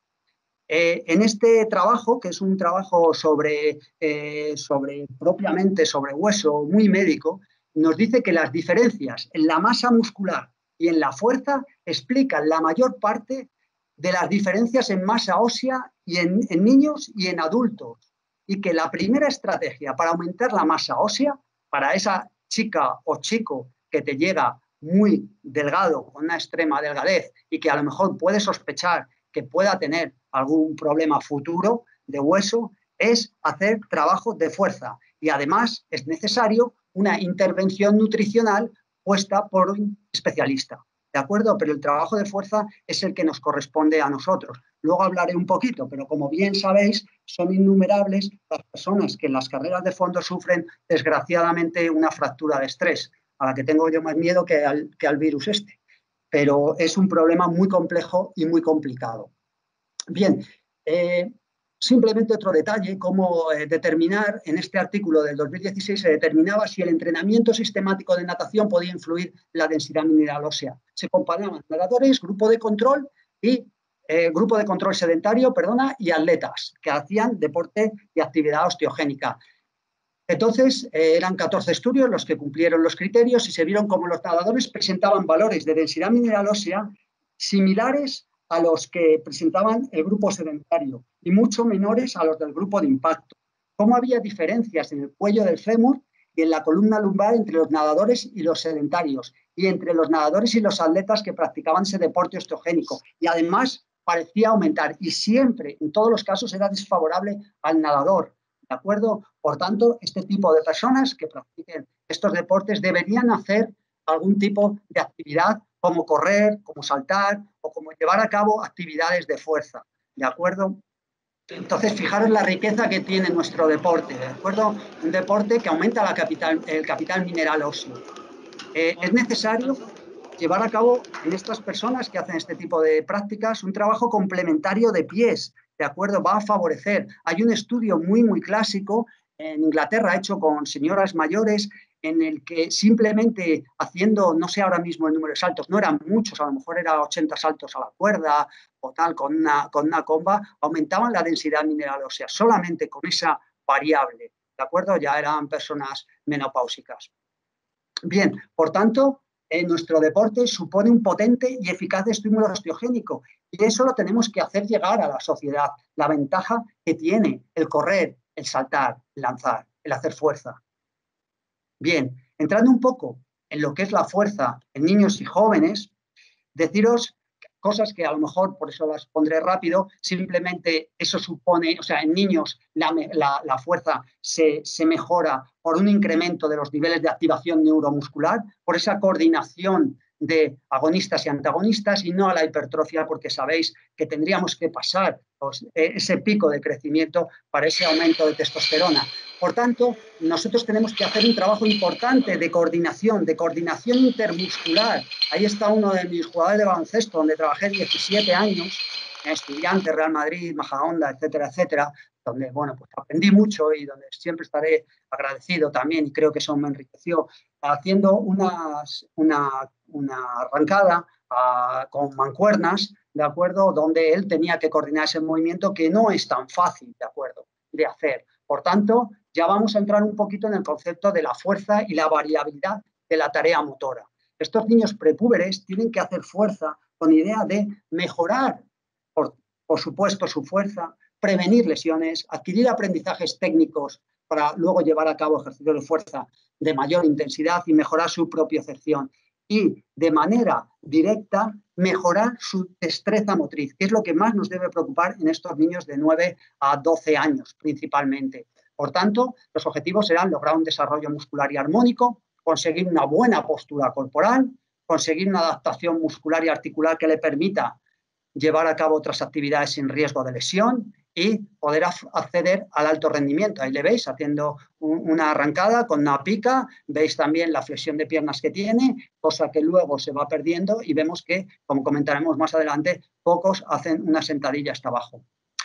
Eh, en este trabajo, que es un trabajo sobre, eh, sobre, propiamente sobre hueso, muy médico, nos dice que las diferencias en la masa muscular y en la fuerza explican la mayor parte de las diferencias en masa ósea y en, en niños y en adultos. Y que la primera estrategia para aumentar la masa ósea, para esa chica o chico que te llega muy delgado, con una extrema delgadez y que a lo mejor puede sospechar que pueda tener algún problema futuro de hueso, es hacer trabajo de fuerza. Y además es necesario una intervención nutricional puesta por un especialista. ¿De acuerdo? Pero el trabajo de fuerza es el que nos corresponde a nosotros. Luego hablaré un poquito, pero como bien sabéis, son innumerables las personas que en las carreras de fondo sufren, desgraciadamente, una fractura de estrés, a la que tengo yo más miedo que al, que al virus este. Pero es un problema muy complejo y muy complicado. Bien, eh, simplemente otro detalle, cómo eh, determinar, en este artículo del dos mil dieciséis se determinaba si el entrenamiento sistemático de natación podía influir en la densidad mineral ósea. Se comparaban nadadores, grupo de control y eh, grupo de control sedentario, perdona, y atletas que hacían deporte y actividad osteogénica. Entonces, eh, eran catorce estudios los que cumplieron los criterios y se vieron cómo los nadadores presentaban valores de densidad mineral ósea similares a los que presentaban el grupo sedentario y mucho menores a los del grupo de impacto. Cómo había diferencias en el cuello del fémur y en la columna lumbar entre los nadadores y los sedentarios y entre los nadadores y los atletas que practicaban ese deporte osteogénico. Y además parecía aumentar y siempre, en todos los casos, era desfavorable al nadador. ¿De acuerdo? Por tanto, este tipo de personas que practiquen estos deportes deberían hacer algún tipo de actividad como correr, como saltar o como llevar a cabo actividades de fuerza. ¿De acuerdo? Entonces, fijaros la riqueza que tiene nuestro deporte. ¿De acuerdo? Un deporte que aumenta la capital, el capital mineral óseo. Eh, es necesario llevar a cabo en estas personas que hacen este tipo de prácticas un trabajo complementario de pies. ¿De acuerdo? Va a favorecer. Hay un estudio muy, muy clásico en Inglaterra hecho con señoras mayores en el que simplemente haciendo, no sé ahora mismo el número de saltos, no eran muchos, a lo mejor era ochenta saltos a la cuerda o tal, con una, con una comba, aumentaban la densidad mineral ósea, solamente con esa variable. ¿De acuerdo? Ya eran personas menopáusicas. Bien, por tanto, en nuestro deporte supone un potente y eficaz estímulo osteogénico y eso lo tenemos que hacer llegar a la sociedad, la ventaja que tiene el correr, el saltar, el lanzar, el hacer fuerza. Bien, entrando un poco en lo que es la fuerza en niños y jóvenes, deciros cosas que a lo mejor, por eso las pondré rápido, simplemente eso supone, o sea, en niños la, la, la fuerza se, se mejora por un incremento de los niveles de activación neuromuscular, por esa coordinación de agonistas y antagonistas y no a la hipertrofia, porque sabéis que tendríamos que pasar pues, ese pico de crecimiento para ese aumento de testosterona. Por tanto, nosotros tenemos que hacer un trabajo importante de coordinación, de coordinación intermuscular. Ahí está uno de mis jugadores de baloncesto, donde trabajé diecisiete años, en Estudiantes, Real Madrid, Majadahonda, etcétera, etcétera, donde, bueno, pues aprendí mucho y donde siempre estaré agradecido también, y creo que eso me enriqueció, haciendo unas, una, una arrancada a, con mancuernas, ¿de acuerdo?, donde él tenía que coordinar ese movimiento que no es tan fácil, ¿de acuerdo?, de hacer. Por tanto, ya vamos a entrar un poquito en el concepto de la fuerza y la variabilidad de la tarea motora. Estos niños prepúberes tienen que hacer fuerza con idea de mejorar por supuesto, su fuerza, prevenir lesiones, adquirir aprendizajes técnicos para luego llevar a cabo ejercicios de fuerza de mayor intensidad y mejorar su propiocepción. Y de manera directa, mejorar su destreza motriz, que es lo que más nos debe preocupar en estos niños de nueve a doce años, principalmente. Por tanto, los objetivos serán lograr un desarrollo muscular y armónico, conseguir una buena postura corporal, conseguir una adaptación muscular y articular que le permita llevar a cabo otras actividades sin riesgo de lesión y poder acceder al alto rendimiento. Ahí le veis haciendo un, una arrancada con una pica, veis también la flexión de piernas que tiene, cosa que luego se va perdiendo y vemos que, como comentaremos más adelante, pocos hacen una sentadilla hasta abajo.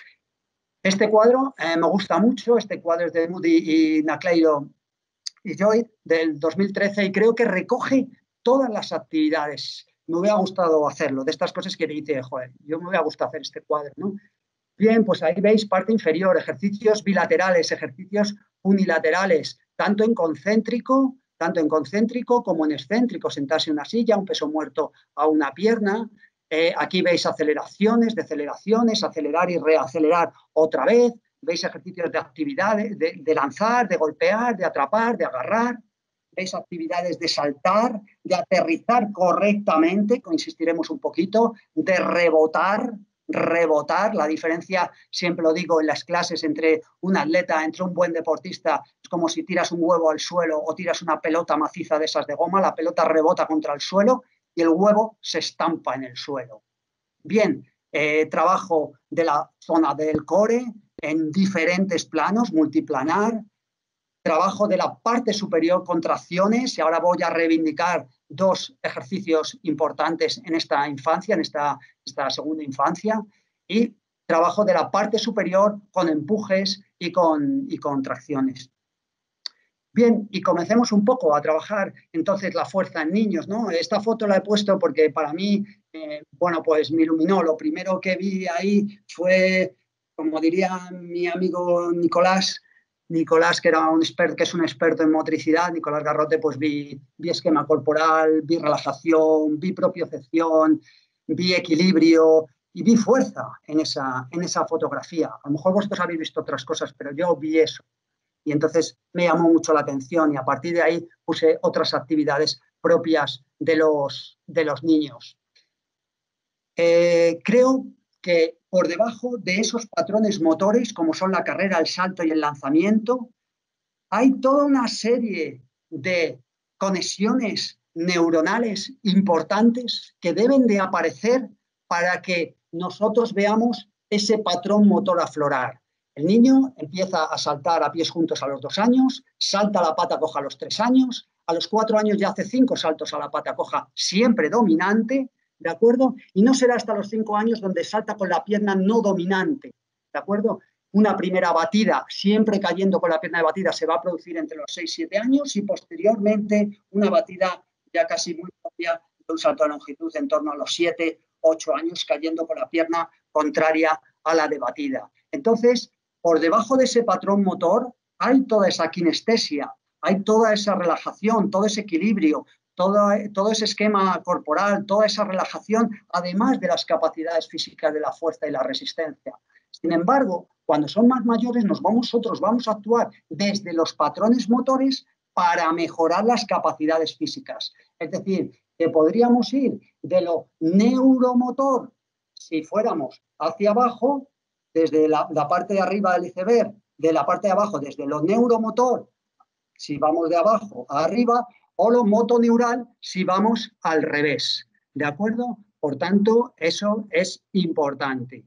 Este cuadro eh, me gusta mucho, este cuadro es de Moody y Nacleiro y Joy del dos mil trece y creo que recoge todas las actividades. Me hubiera gustado hacerlo, de estas cosas que dice, joder, yo me hubiera gustado hacer este cuadro, ¿no? Bien, pues ahí veis parte inferior, ejercicios bilaterales, ejercicios unilaterales, tanto en concéntrico, tanto en concéntrico como en excéntrico, sentarse en una silla, un peso muerto a una pierna. Eh, aquí veis aceleraciones, deceleraciones, acelerar y reacelerar otra vez. Veis ejercicios de actividades, de, de lanzar, de golpear, de atrapar, de agarrar. Veis actividades de saltar, de aterrizar correctamente, insistiremos un poquito, de rebotar, rebotar. La diferencia, siempre lo digo en las clases, entre un atleta, entre un buen deportista, es como si tiras un huevo al suelo o tiras una pelota maciza de esas de goma, la pelota rebota contra el suelo y el huevo se estampa en el suelo. Bien, eh, trabajo de la zona del core en diferentes planos, multiplanar, trabajo de la parte superior, contracciones, y ahora voy a reivindicar dos ejercicios importantes en esta infancia, en esta, esta segunda infancia, y trabajo de la parte superior con empujes y con, y con tracciones. Bien, y comencemos un poco a trabajar entonces la fuerza en niños, ¿no? Esta foto la he puesto porque para mí, eh, bueno, pues me iluminó. Lo primero que vi ahí fue, como diría mi amigo Nicolás, Nicolás, que, era un experto, que es un experto en motricidad, Nicolás Garrote, pues vi, vi esquema corporal, vi relajación, vi propiocepción, vi equilibrio y vi fuerza en esa, en esa fotografía. A lo mejor vosotros habéis visto otras cosas, pero yo vi eso. Y entonces me llamó mucho la atención y a partir de ahí puse otras actividades propias de los, de los niños. Eh, creo que por debajo de esos patrones motores, como son la carrera, el salto y el lanzamiento, hay toda una serie de conexiones neuronales importantes que deben de aparecer para que nosotros veamos ese patrón motor aflorar. El niño empieza a saltar a pies juntos a los dos años, salta a la pata coja a los tres años, a los cuatro años ya hace cinco saltos a la pata coja, siempre dominante, ¿de acuerdo? Y no será hasta los cinco años donde salta con la pierna no dominante, ¿de acuerdo? Una primera batida, siempre cayendo con la pierna de batida, se va a producir entre los seis y siete años y posteriormente una batida ya casi muy propia de un salto de longitud en torno a los siete, ocho años, cayendo con la pierna contraria a la de batida. Entonces, por debajo de ese patrón motor hay toda esa kinestesia, hay toda esa relajación, todo ese equilibrio, todo, todo ese esquema corporal, toda esa relajación, además de las capacidades físicas de la fuerza y la resistencia. Sin embargo, cuando son más mayores, nos vamos, nosotros vamos a actuar desde los patrones motores para mejorar las capacidades físicas. Es decir, que podríamos ir de lo neuromotor, si fuéramos hacia abajo, desde la, la parte de arriba del iceberg, de la parte de abajo, desde lo neuromotor, si vamos de abajo a arriba, o lo motoneural, si vamos al revés. ¿De acuerdo? Por tanto, eso es importante.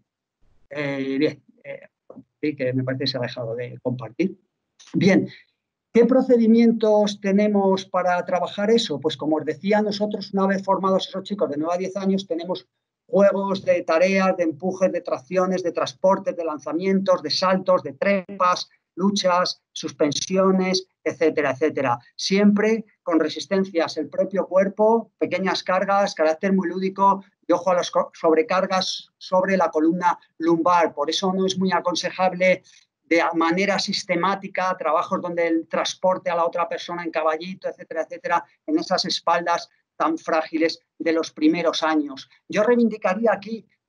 Eh, bien, eh, sí, que me parece que se ha dejado de compartir. Bien, ¿qué procedimientos tenemos para trabajar eso? Pues como os decía, nosotros una vez formados esos chicos de nueve a diez años tenemos juegos de tareas, de empujes, de tracciones, de transportes, de lanzamientos, de saltos, de trepas, luchas, suspensiones, etcétera, etcétera. Siempre con resistencias el propio cuerpo, pequeñas cargas, carácter muy lúdico y ojo a las sobrecargas sobre la columna lumbar. Por eso no es muy aconsejable de manera sistemática trabajos donde el transporte a la otra persona en caballito, etcétera, etcétera, en esas espaldas tan frágiles de los primeros años. Yo reivindicaría aquí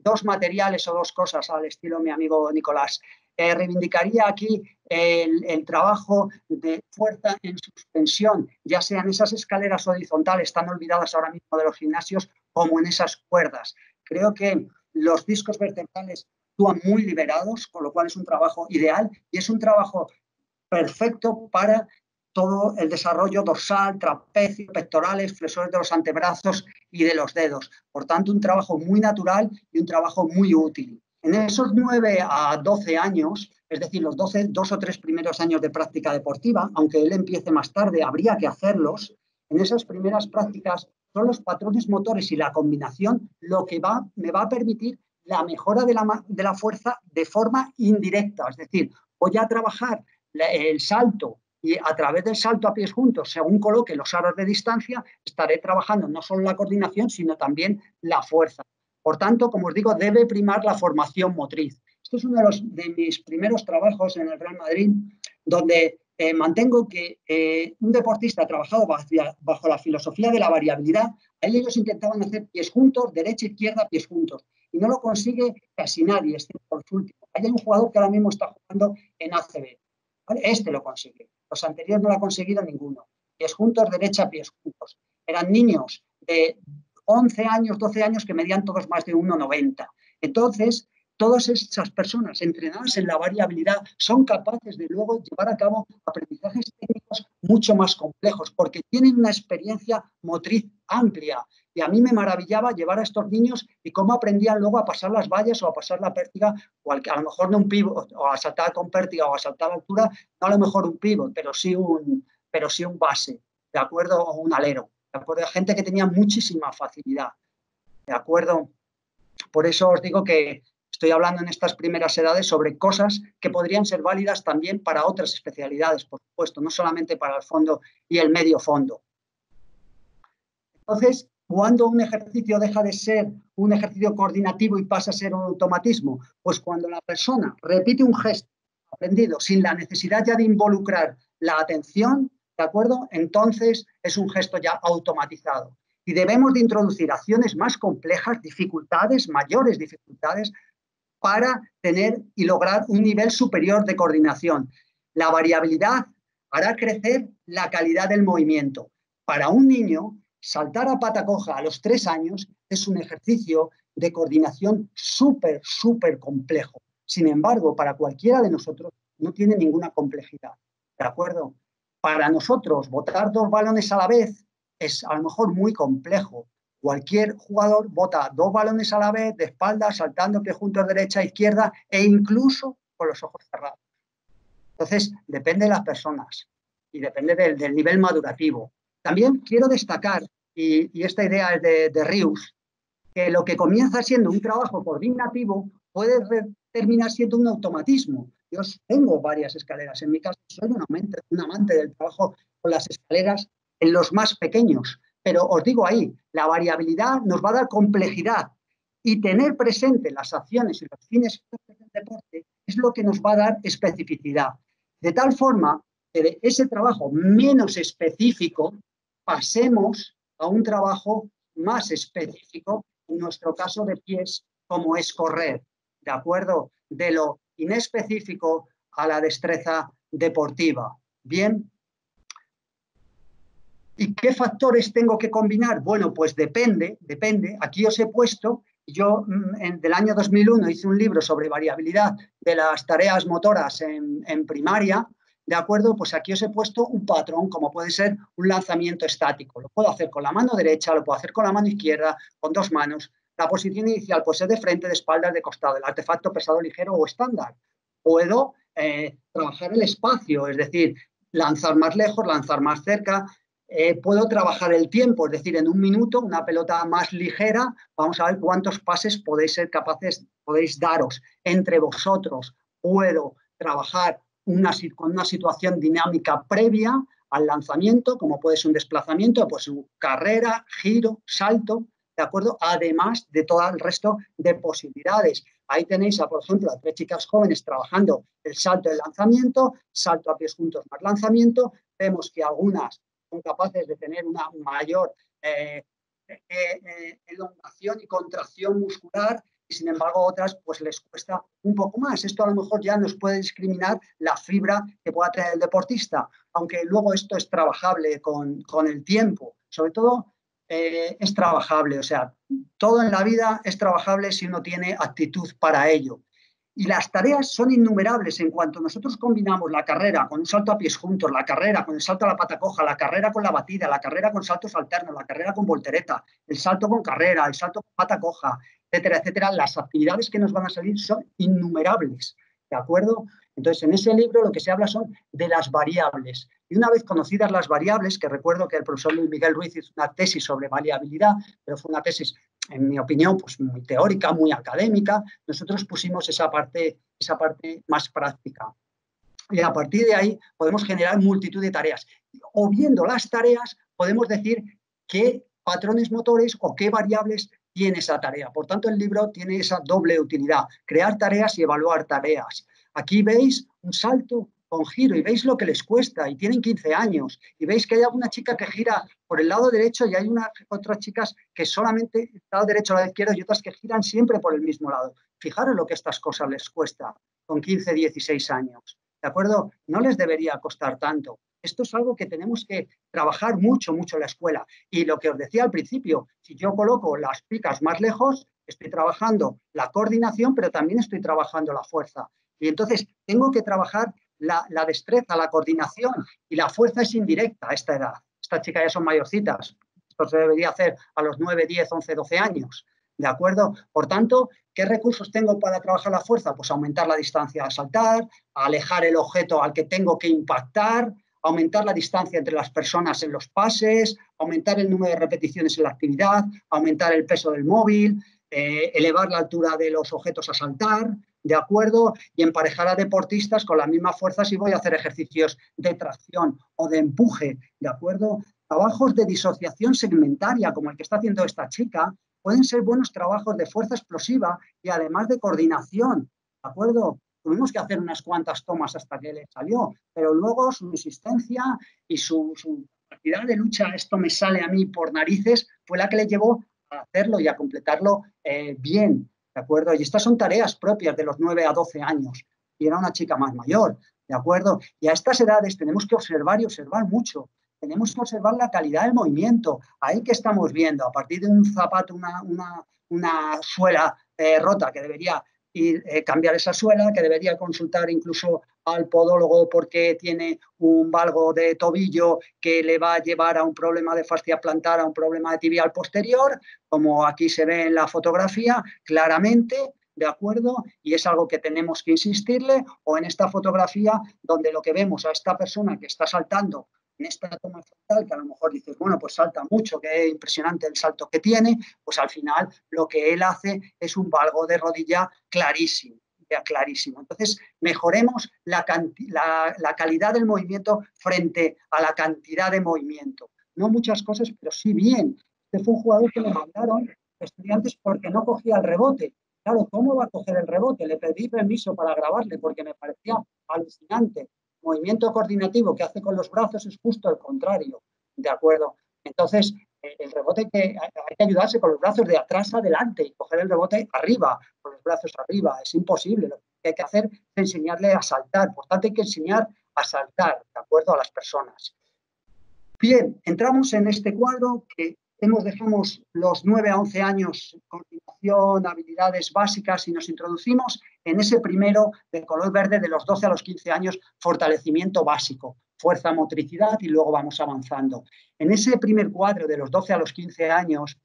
dos materiales o dos cosas al estilo mi amigo Nicolás. Eh, reivindicaría aquí el, el trabajo de fuerza en suspensión, ya sean esas escaleras horizontales tan olvidadas ahora mismo de los gimnasios, como en esas cuerdas. Creo que los discos vertebrales actúan muy liberados, con lo cual es un trabajo ideal y es un trabajo perfecto para todo el desarrollo dorsal, trapecio, pectorales, flexores de los antebrazos y de los dedos. Por tanto, un trabajo muy natural y un trabajo muy útil. En esos nueve a doce años, es decir, los doce, dos o tres primeros años de práctica deportiva, aunque él empiece más tarde, habría que hacerlos. En esas primeras prácticas son los patrones motores y la combinación lo que va, me va a permitir la mejora de la, de la fuerza de forma indirecta. Es decir, voy a trabajar el salto y a través del salto a pies juntos, según coloque los aros de distancia, estaré trabajando no solo la coordinación, sino también la fuerza. Por tanto, como os digo, debe primar la formación motriz. Este es uno de, los, de mis primeros trabajos en el Real Madrid, donde eh, mantengo que eh, un deportista ha trabajado bajo, bajo la filosofía de la variabilidad. Ahí ellos intentaban hacer pies juntos, derecha, izquierda, pies juntos. Y no lo consigue casi nadie, excepto los últimos. Hay un jugador que ahora mismo está jugando en A C B. ¿Vale? Este lo consigue. Los anteriores no lo ha conseguido ninguno. Pies juntos, derecha, pies juntos. Eran niños de once años, doce años que medían todos más de uno noventa. Entonces, todas esas personas entrenadas en la variabilidad son capaces de luego llevar a cabo aprendizajes técnicos mucho más complejos porque tienen una experiencia motriz amplia. Y a mí me maravillaba llevar a estos niños y cómo aprendían luego a pasar las vallas o a pasar la pértiga, o a lo mejor no un pivot, o a saltar con pértiga o a saltar a altura, no a lo mejor un pivot, pero sí un, pero sí un base, ¿de acuerdo? O un alero, ¿de acuerdo? Gente que tenía muchísima facilidad, ¿de acuerdo? Por eso os digo que estoy hablando en estas primeras edades sobre cosas que podrían ser válidas también para otras especialidades, por supuesto, no solamente para el fondo y el medio fondo. Entonces, ¿cuándo un ejercicio deja de ser un ejercicio coordinativo y pasa a ser un automatismo? Pues cuando la persona repite un gesto aprendido sin la necesidad ya de involucrar la atención, ¿de acuerdo? Entonces es un gesto ya automatizado. Y debemos de introducir acciones más complejas, dificultades, mayores dificultades, para tener y lograr un nivel superior de coordinación. La variabilidad hará crecer la calidad del movimiento. Para un niño, saltar a pata coja a los tres años es un ejercicio de coordinación súper, súper complejo. Sin embargo, para cualquiera de nosotros no tiene ninguna complejidad. ¿De acuerdo? Para nosotros, botar dos balones a la vez es a lo mejor muy complejo. Cualquier jugador bota dos balones a la vez, de espaldas, saltando pie juntos, derecha, izquierda, e incluso con los ojos cerrados. Entonces, depende de las personas y depende del, del nivel madurativo. También quiero destacar, y, y esta idea es de, de Rius, que lo que comienza siendo un trabajo coordinativo puede terminar siendo un automatismo. Yo tengo varias escaleras. En mi caso, soy un amante, un amante del trabajo con las escaleras en los más pequeños. Pero os digo ahí, la variabilidad nos va a dar complejidad y tener presente las acciones y los fines del deporte es lo que nos va a dar especificidad. De tal forma que de ese trabajo menos específico pasemos a un trabajo más específico, en nuestro caso de pies, como es correr, ¿de acuerdo? De lo inespecífico a la destreza deportiva. Bien. ¿Y qué factores tengo que combinar? Bueno, pues depende, depende. Aquí os he puesto, yo en, del año dos mil uno hice un libro sobre variabilidad de las tareas motoras en, en primaria, ¿de acuerdo? Pues aquí os he puesto un patrón, como puede ser un lanzamiento estático. Lo puedo hacer con la mano derecha, lo puedo hacer con la mano izquierda, con dos manos. La posición inicial puede ser de frente, de espaldas, de costado, el artefacto pesado, ligero o estándar. Puedo eh, trabajar el espacio, es decir, lanzar más lejos, lanzar más cerca. Eh, puedo trabajar el tiempo, es decir, en un minuto, una pelota más ligera, vamos a ver cuántos pases podéis ser capaces, podéis daros entre vosotros. Puedo trabajar una, con una situación dinámica previa al lanzamiento, como puede ser un desplazamiento, pues un carrera, giro, salto, ¿de acuerdo? Además de todo el resto de posibilidades. Ahí tenéis, a, por ejemplo, a tres chicas jóvenes trabajando el salto del lanzamiento, salto a pies juntos más lanzamiento. Vemos que algunas son capaces de tener una mayor eh, eh, eh, elongación y contracción muscular y sin embargo otras pues les cuesta un poco más. Esto a lo mejor ya nos puede discriminar la fibra que pueda tener el deportista, aunque luego esto es trabajable con, con el tiempo. Sobre todo eh, es trabajable, o sea, todo en la vida es trabajable si uno tiene actitud para ello. Y las tareas son innumerables en cuanto nosotros combinamos la carrera con un salto a pies juntos, la carrera con el salto a la pata coja, la carrera con la batida, la carrera con saltos alternos, la carrera con voltereta, el salto con carrera, el salto con pata coja, etcétera, etcétera. Las actividades que nos van a salir son innumerables, ¿de acuerdo? Entonces, en ese libro lo que se habla son de las variables. Y una vez conocidas las variables, que recuerdo que el profesor Luis Miguel Ruiz hizo una tesis sobre variabilidad, pero fue una tesis, en mi opinión, pues muy teórica, muy académica, nosotros pusimos esa parte, esa parte más práctica. Y a partir de ahí podemos generar multitud de tareas. O viendo las tareas, podemos decir qué patrones motores o qué variables tiene esa tarea. Por tanto, el libro tiene esa doble utilidad, crear tareas y evaluar tareas. Aquí veis un salto con giro y veis lo que les cuesta y tienen quince años y veis que hay alguna chica que gira por el lado derecho y hay una, otras chicas que solamente el lado derecho o lado izquierdo y otras que giran siempre por el mismo lado. Fijaros lo que estas cosas les cuesta con quince, dieciséis años, ¿de acuerdo? No les debería costar tanto. Esto es algo que tenemos que trabajar mucho, mucho en la escuela. Y lo que os decía al principio, si yo coloco las picas más lejos, estoy trabajando la coordinación, pero también estoy trabajando la fuerza. Y entonces tengo que trabajar la, la destreza, la coordinación, y la fuerza es indirecta a esta edad. Estas chicas ya son mayorcitas. Esto se debería hacer a los nueve, diez, once, doce años. ¿De acuerdo? Por tanto, ¿qué recursos tengo para trabajar la fuerza? Pues aumentar la distancia a saltar, alejar el objeto al que tengo que impactar, aumentar la distancia entre las personas en los pases, aumentar el número de repeticiones en la actividad, aumentar el peso del móvil, eh, elevar la altura de los objetos a saltar, ¿de acuerdo? Y emparejar a deportistas con la misma fuerza si voy a hacer ejercicios de tracción o de empuje, ¿de acuerdo? Trabajos de disociación segmentaria, como el que está haciendo esta chica, pueden ser buenos trabajos de fuerza explosiva y además de coordinación, ¿de acuerdo? Tuvimos que hacer unas cuantas tomas hasta que le salió, pero luego su insistencia y su, su capacidad de lucha, esto me sale a mí por narices, fue la que le llevó a hacerlo y a completarlo eh, bien, ¿de acuerdo? Y estas son tareas propias de los nueve a doce años, y era una chica más mayor, ¿de acuerdo? Y a estas edades tenemos que observar y observar mucho. Tenemos que observar la calidad del movimiento. Ahí que estamos viendo, a partir de un zapato, una, una, una suela eh, rota que debería y eh, cambiar esa suela, que debería consultar incluso al podólogo porque tiene un valgo de tobillo que le va a llevar a un problema de fascia plantar, a un problema de tibial posterior, como aquí se ve en la fotografía claramente, ¿de acuerdo? Y es algo que tenemos que insistirle, o en esta fotografía donde lo que vemos a esta persona que está saltando en esta toma frontal, que a lo mejor dices, bueno, pues salta mucho, que impresionante el salto que tiene, pues al final lo que él hace es un valgo de rodilla clarísimo, ya clarísimo. Entonces, mejoremos la, la, la calidad del movimiento frente a la cantidad de movimiento. No muchas cosas, pero sí bien. Este fue un jugador que me mandaron estudiantes porque no cogía el rebote. Claro, ¿cómo va a coger el rebote? Le pedí permiso para grabarle porque me parecía alucinante. Movimiento coordinativo que hace con los brazos es justo el contrario, ¿de acuerdo? Entonces, el rebote hay que, hay que ayudarse con los brazos de atrás a adelante y coger el rebote arriba, con los brazos arriba. Es imposible. Lo que hay que hacer es enseñarle a saltar. Por tanto, hay que enseñar a saltar, ¿de acuerdo? A las personas. Bien, entramos en este cuadro que hemos, dejamos los nueve a once años, coordinación, habilidades básicas, y nos introducimos en ese primero de color verde de los doce a los quince años, fortalecimiento básico, fuerza, motricidad, y luego vamos avanzando. En ese primer cuadro de los doce a los quince años,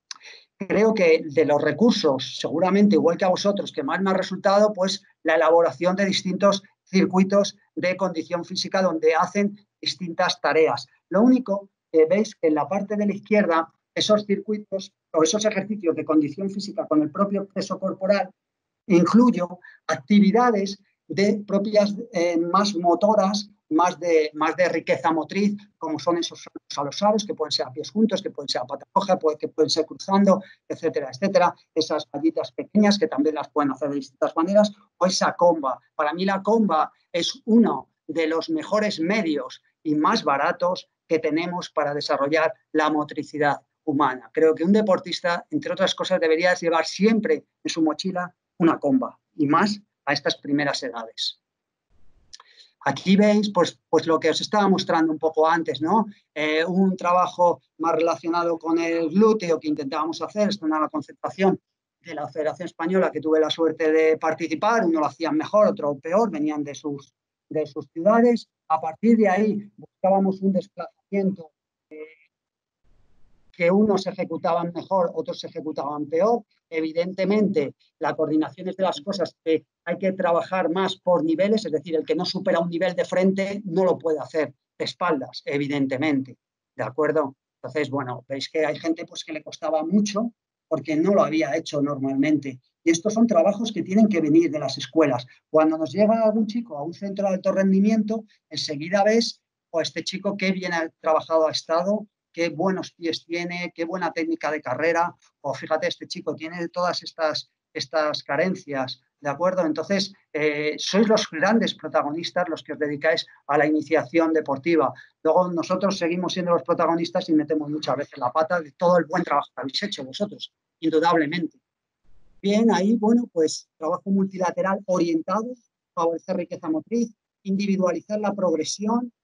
creo que de los recursos, seguramente igual que a vosotros, que más me ha resultado, pues la elaboración de distintos circuitos de condición física donde hacen distintas tareas. Lo único que veis que en la parte de la izquierda, esos circuitos o esos ejercicios de condición física con el propio peso corporal, incluyo actividades de propias eh, más motoras, más de, más de riqueza motriz, como son esos a los aros, que pueden ser a pies juntos, que pueden ser a pata coja, que pueden ser cruzando, etcétera, etcétera. Esas vallitas pequeñas que también las pueden hacer de distintas maneras, o esa comba. Para mí la comba es uno de los mejores medios y más baratos que tenemos para desarrollar la motricidad. humana. Creo que un deportista, entre otras cosas, debería llevar siempre en su mochila una comba, y más a estas primeras edades. Aquí veis pues, pues lo que os estaba mostrando un poco antes, ¿no? Eh, un trabajo más relacionado con el glúteo que intentábamos hacer, esto era la concentración de la Federación Española, que tuve la suerte de participar, uno lo hacían mejor, otro peor, venían de sus, de sus ciudades. A partir de ahí buscábamos un desplazamiento eh, que unos ejecutaban mejor, otros ejecutaban peor. Evidentemente, la coordinación es de las cosas que hay que trabajar más por niveles, es decir, el que no supera un nivel de frente no lo puede hacer de espaldas, evidentemente, ¿de acuerdo? Entonces, bueno, veis que hay gente pues, que le costaba mucho porque no lo había hecho normalmente. Y estos son trabajos que tienen que venir de las escuelas. Cuando nos llega algún chico a un centro de alto rendimiento, enseguida ves, o pues, este chico qué bien ha trabajado ha estado, qué buenos pies tiene, qué buena técnica de carrera, o fíjate, este chico tiene todas estas, estas carencias, ¿de acuerdo? Entonces, eh, sois los grandes protagonistas los que os dedicáis a la iniciación deportiva. Luego nosotros seguimos siendo los protagonistas y metemos muchas veces la pata de todo el buen trabajo que habéis hecho vosotros, indudablemente. Bien, ahí, bueno, pues trabajo multilateral orientado, favorecer riqueza motriz, individualizar la progresión,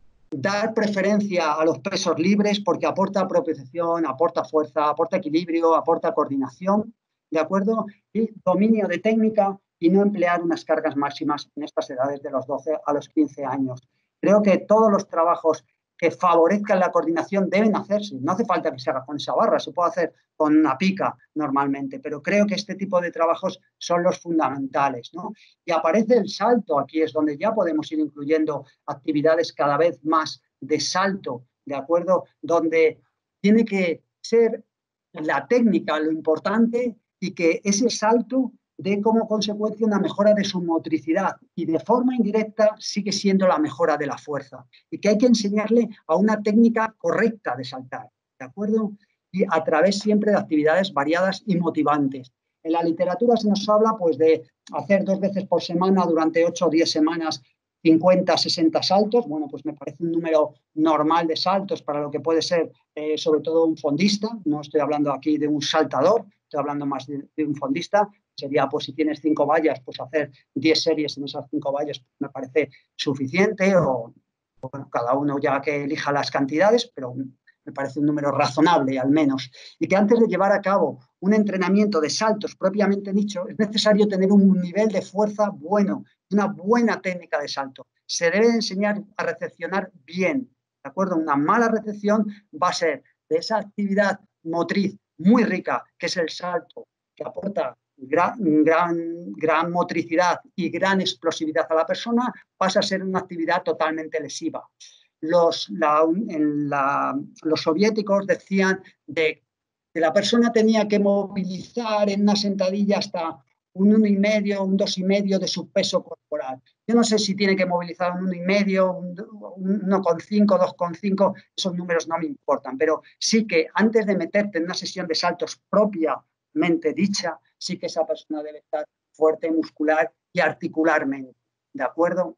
dar preferencia a los pesos libres porque aporta propiocepción, aporta fuerza, aporta equilibrio, aporta coordinación, ¿de acuerdo? Y dominio de técnica y no emplear unas cargas máximas en estas edades de los doce a los quince años. Creo que todos los trabajos que favorezcan la coordinación deben hacerse. No hace falta que se haga con esa barra, se puede hacer con una pica normalmente, pero creo que este tipo de trabajos son los fundamentales, ¿no? Y aparece el salto, aquí es donde ya podemos ir incluyendo actividades cada vez más de salto, ¿de acuerdo? Donde tiene que ser la técnica lo importante y que ese salto dé como consecuencia una mejora de su motricidad y de forma indirecta sigue siendo la mejora de la fuerza y que hay que enseñarle a una técnica correcta de saltar, ¿de acuerdo? Y a través siempre de actividades variadas y motivantes. En la literatura se nos habla pues, de hacer dos veces por semana durante ocho o diez semanas cincuenta, sesenta saltos. Bueno, pues me parece un número normal de saltos para lo que puede ser eh, sobre todo un fondista. No estoy hablando aquí de un saltador, estoy hablando más de, de un fondista. Sería, pues si tienes cinco vallas, pues hacer diez series en esas cinco vallas pues, me parece suficiente o, bueno, cada uno ya que elija las cantidades, pero me parece un número razonable al menos. Y que antes de llevar a cabo un entrenamiento de saltos propiamente dicho, es necesario tener un nivel de fuerza bueno, una buena técnica de salto. Se debe enseñar a recepcionar bien, ¿de acuerdo? Una mala recepción va a ser de esa actividad motriz muy rica, que es el salto, que aporta Gran, gran, gran motricidad y gran explosividad a la persona, pasa a ser una actividad totalmente lesiva. Los, la, en la, los soviéticos decían de que la persona tenía que movilizar en una sentadilla hasta un uno y medio, un dos y medio de su peso corporal. Yo no sé si tiene que movilizar un uno y medio, un uno coma cinco, dos coma cinco, esos números no me importan, pero sí que antes de meterte en una sesión de saltos propia mente dicha, sí que esa persona debe estar fuerte muscular y articularmente, ¿de acuerdo?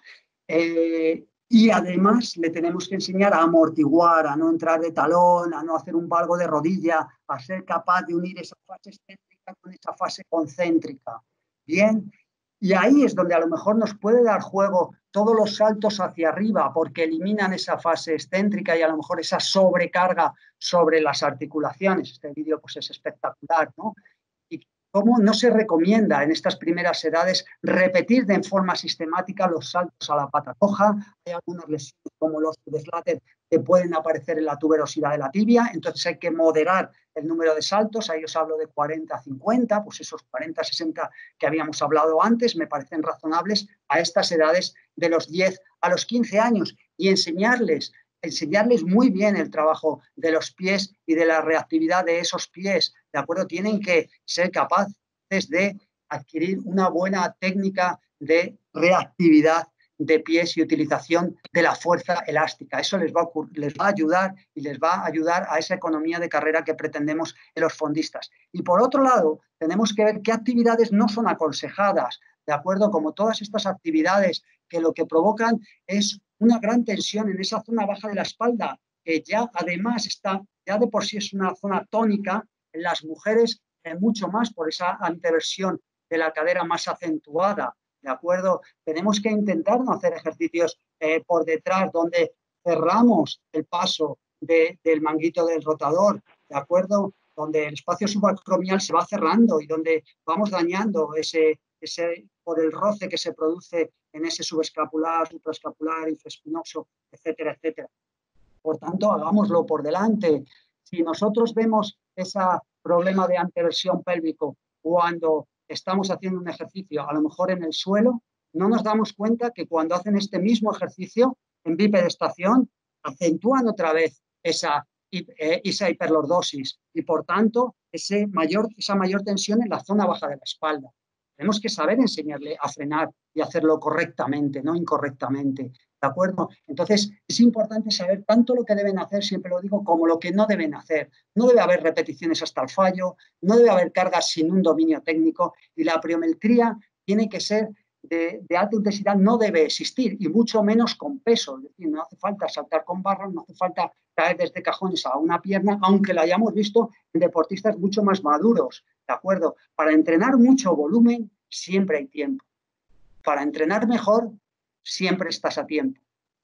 Eh, y además le tenemos que enseñar a amortiguar, a no entrar de talón, a no hacer un valgo de rodilla, a ser capaz de unir esa fase excéntrica con esa fase concéntrica. Bien, y ahí es donde a lo mejor nos puede dar juego todos los saltos hacia arriba porque eliminan esa fase excéntrica y a lo mejor esa sobrecarga sobre las articulaciones. Este vídeo pues, es espectacular, ¿no? Y cómo no se recomienda en estas primeras edades repetir de forma sistemática los saltos a la pata coja. Hay algunas lesiones como los deslates que pueden aparecer en la tuberosidad de la tibia, entonces hay que moderar el número de saltos. Ahí os hablo de cuarenta a cincuenta, pues esos cuarenta a sesenta que habíamos hablado antes me parecen razonables a estas edades de los diez a los quince años y enseñarles enseñarles muy bien el trabajo de los pies y de la reactividad de esos pies, ¿de acuerdo? Tienen que ser capaces de adquirir una buena técnica de reactividad de pies y utilización de la fuerza elástica. Eso les va a, les va a ayudar y les va a ayudar a esa economía de carrera que pretendemos en los fondistas. Y por otro lado, tenemos que ver qué actividades no son aconsejadas, ¿de acuerdo? Como todas estas actividades que lo que provocan es una gran tensión en esa zona baja de la espalda, que ya además está ya de por sí es una zona tónica, en las mujeres eh, mucho más por esa anteversión de la cadera más acentuada, ¿de acuerdo? Tenemos que intentar no hacer ejercicios eh, por detrás donde cerramos el paso de, del manguito del rotador, ¿de acuerdo? Donde el espacio subacromial se va cerrando y donde vamos dañando ese, ese por el roce que se produce en ese subescapular, supraescapular, infraespinoso, etcétera, etcétera. Por tanto, hagámoslo por delante. Si nosotros vemos ese problema de anteversión pélvico cuando estamos haciendo un ejercicio, a lo mejor en el suelo, no nos damos cuenta que cuando hacen este mismo ejercicio en bipedestación, acentúan otra vez esa, esa hiperlordosis y, por tanto, ese mayor, esa mayor tensión en la zona baja de la espalda. Tenemos que saber enseñarle a frenar y hacerlo correctamente, no incorrectamente. ¿De acuerdo? Entonces, es importante saber tanto lo que deben hacer, siempre lo digo, como lo que no deben hacer. No debe haber repeticiones hasta el fallo, no debe haber cargas sin un dominio técnico y la pliometría tiene que ser de, de alta intensidad, no debe existir y mucho menos con peso. Es decir, no hace falta saltar con barras, no hace falta caer desde cajones a una pierna, aunque la hayamos visto en deportistas mucho más maduros. ¿De acuerdo? Para entrenar mucho volumen siempre hay tiempo. Para entrenar mejor siempre estás a tiempo.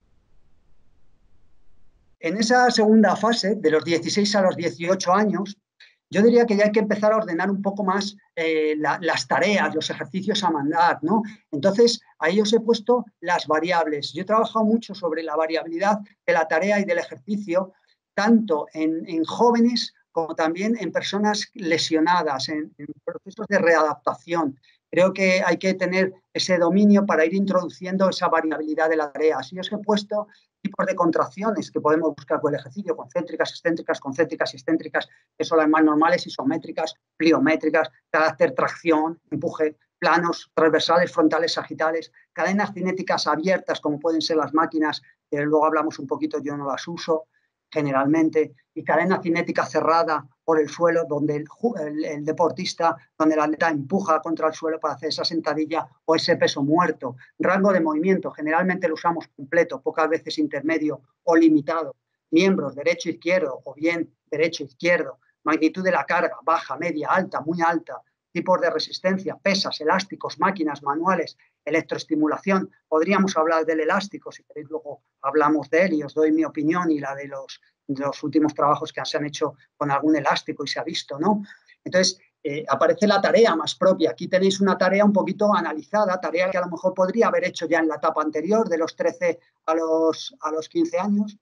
En esa segunda fase, de los dieciséis a los dieciocho años, yo diría que ya hay que empezar a ordenar un poco más eh, la, las tareas, los ejercicios a mandar, ¿no? Entonces, ahí os he puesto las variables. Yo he trabajado mucho sobre la variabilidad de la tarea y del ejercicio, tanto en, en jóvenes como también en personas lesionadas, en, en procesos de readaptación. Creo que hay que tener ese dominio para ir introduciendo esa variabilidad de la tarea. Así os he puesto tipos de contracciones que podemos buscar con el ejercicio, concéntricas, excéntricas, concéntricas y excéntricas, que son las más normales, isométricas, pliométricas, carácter tracción, empuje, planos, transversales, frontales, sagitales, cadenas cinéticas abiertas, como pueden ser las máquinas, que luego hablamos un poquito, yo no las uso generalmente, y cadena cinética cerrada por el suelo, donde el, el, el deportista, donde el atleta empuja contra el suelo para hacer esa sentadilla o ese peso muerto. Rango de movimiento, generalmente lo usamos completo, pocas veces intermedio o limitado. Miembros, derecho, izquierdo, o bien derecho, izquierdo. Magnitud de la carga, baja, media, alta, muy alta. Tipos de resistencia, pesas, elásticos, máquinas, manuales, electroestimulación. Podríamos hablar del elástico, si queréis luego hablamos de él y os doy mi opinión y la de los, de los últimos trabajos que se han hecho con algún elástico y se ha visto, ¿no? Entonces, eh, aparece la tarea más propia. Aquí tenéis una tarea un poquito analizada, tarea que a lo mejor podría haber hecho ya en la etapa anterior, de los trece a los, a los quince años,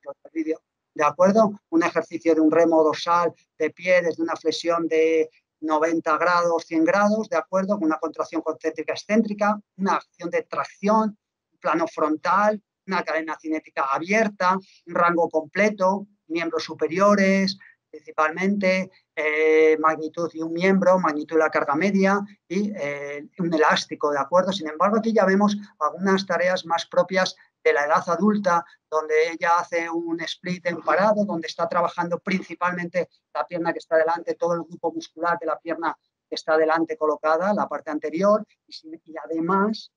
¿de acuerdo? Un ejercicio de un remo dorsal de pie desde una flexión de noventa grados, cien grados, ¿de acuerdo? Con una contracción concéntrica excéntrica, una acción de tracción, un plano frontal, una cadena cinética abierta, un rango completo, miembros superiores, principalmente, eh, magnitud y un miembro, magnitud de la carga media y eh, un elástico, ¿de acuerdo? Sin embargo, aquí ya vemos algunas tareas más propias de la edad adulta, donde ella hace un split en parado, donde está trabajando principalmente la pierna que está delante, todo el grupo muscular de la pierna que está delante colocada, la parte anterior, y, y además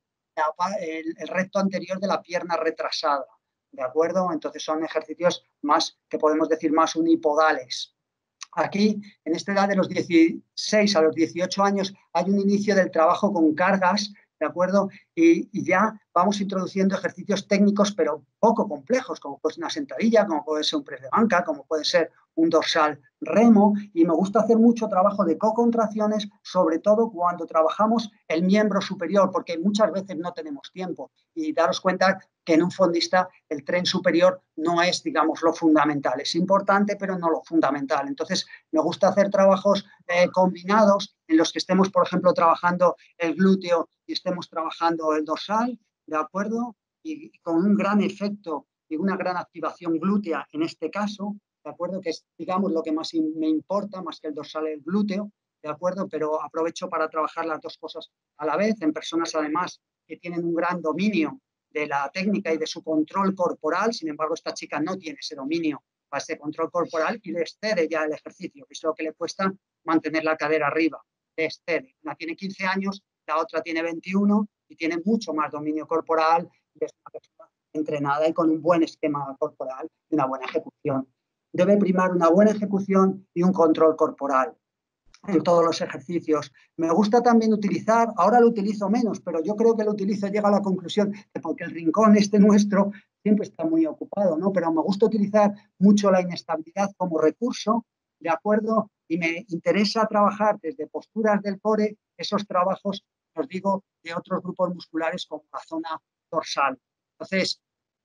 el, el recto anterior de la pierna retrasada, ¿de acuerdo? Entonces son ejercicios más, que podemos decir, más unipodales. Aquí, en esta edad de los dieciséis a los dieciocho años, hay un inicio del trabajo con cargas, ¿de acuerdo? Y, y ya vamos introduciendo ejercicios técnicos, pero poco complejos, como puede ser una sentadilla, como puede ser un press de banca, como puede ser un dorsal remo, y me gusta hacer mucho trabajo de co-contracciones, sobre todo cuando trabajamos el miembro superior, porque muchas veces no tenemos tiempo, y daros cuenta que en un fondista el tren superior no es, digamos, lo fundamental, es importante, pero no lo fundamental. Entonces, me gusta hacer trabajos eh, combinados en los que estemos, por ejemplo, trabajando el glúteo y estemos trabajando el dorsal, ¿de acuerdo? Y, y con un gran efecto y una gran activación glútea en este caso, ¿de acuerdo? Que es, digamos, lo que más me importa, más que el dorsal, el glúteo, ¿de acuerdo? Pero aprovecho para trabajar las dos cosas a la vez, en personas además que tienen un gran dominio de la técnica y de su control corporal. Sin embargo, esta chica no tiene ese dominio para ese control corporal y le excede ya el ejercicio, que es lo que le cuesta mantener la cadera arriba, le excede. Una tiene quince años, la otra tiene veintiuno y tiene mucho más dominio corporal y es una persona entrenada y con un buen esquema corporal y una buena ejecución. debe primar una buena ejecución y un control corporal en todos los ejercicios. Me gusta también utilizar, ahora lo utilizo menos, pero yo creo que lo utilizo, llego a la conclusión que porque el rincón este nuestro siempre está muy ocupado, ¿no? Pero me gusta utilizar mucho la inestabilidad como recurso, ¿de acuerdo? Y me interesa trabajar desde posturas del core esos trabajos, os digo, de otros grupos musculares como la zona dorsal. Entonces,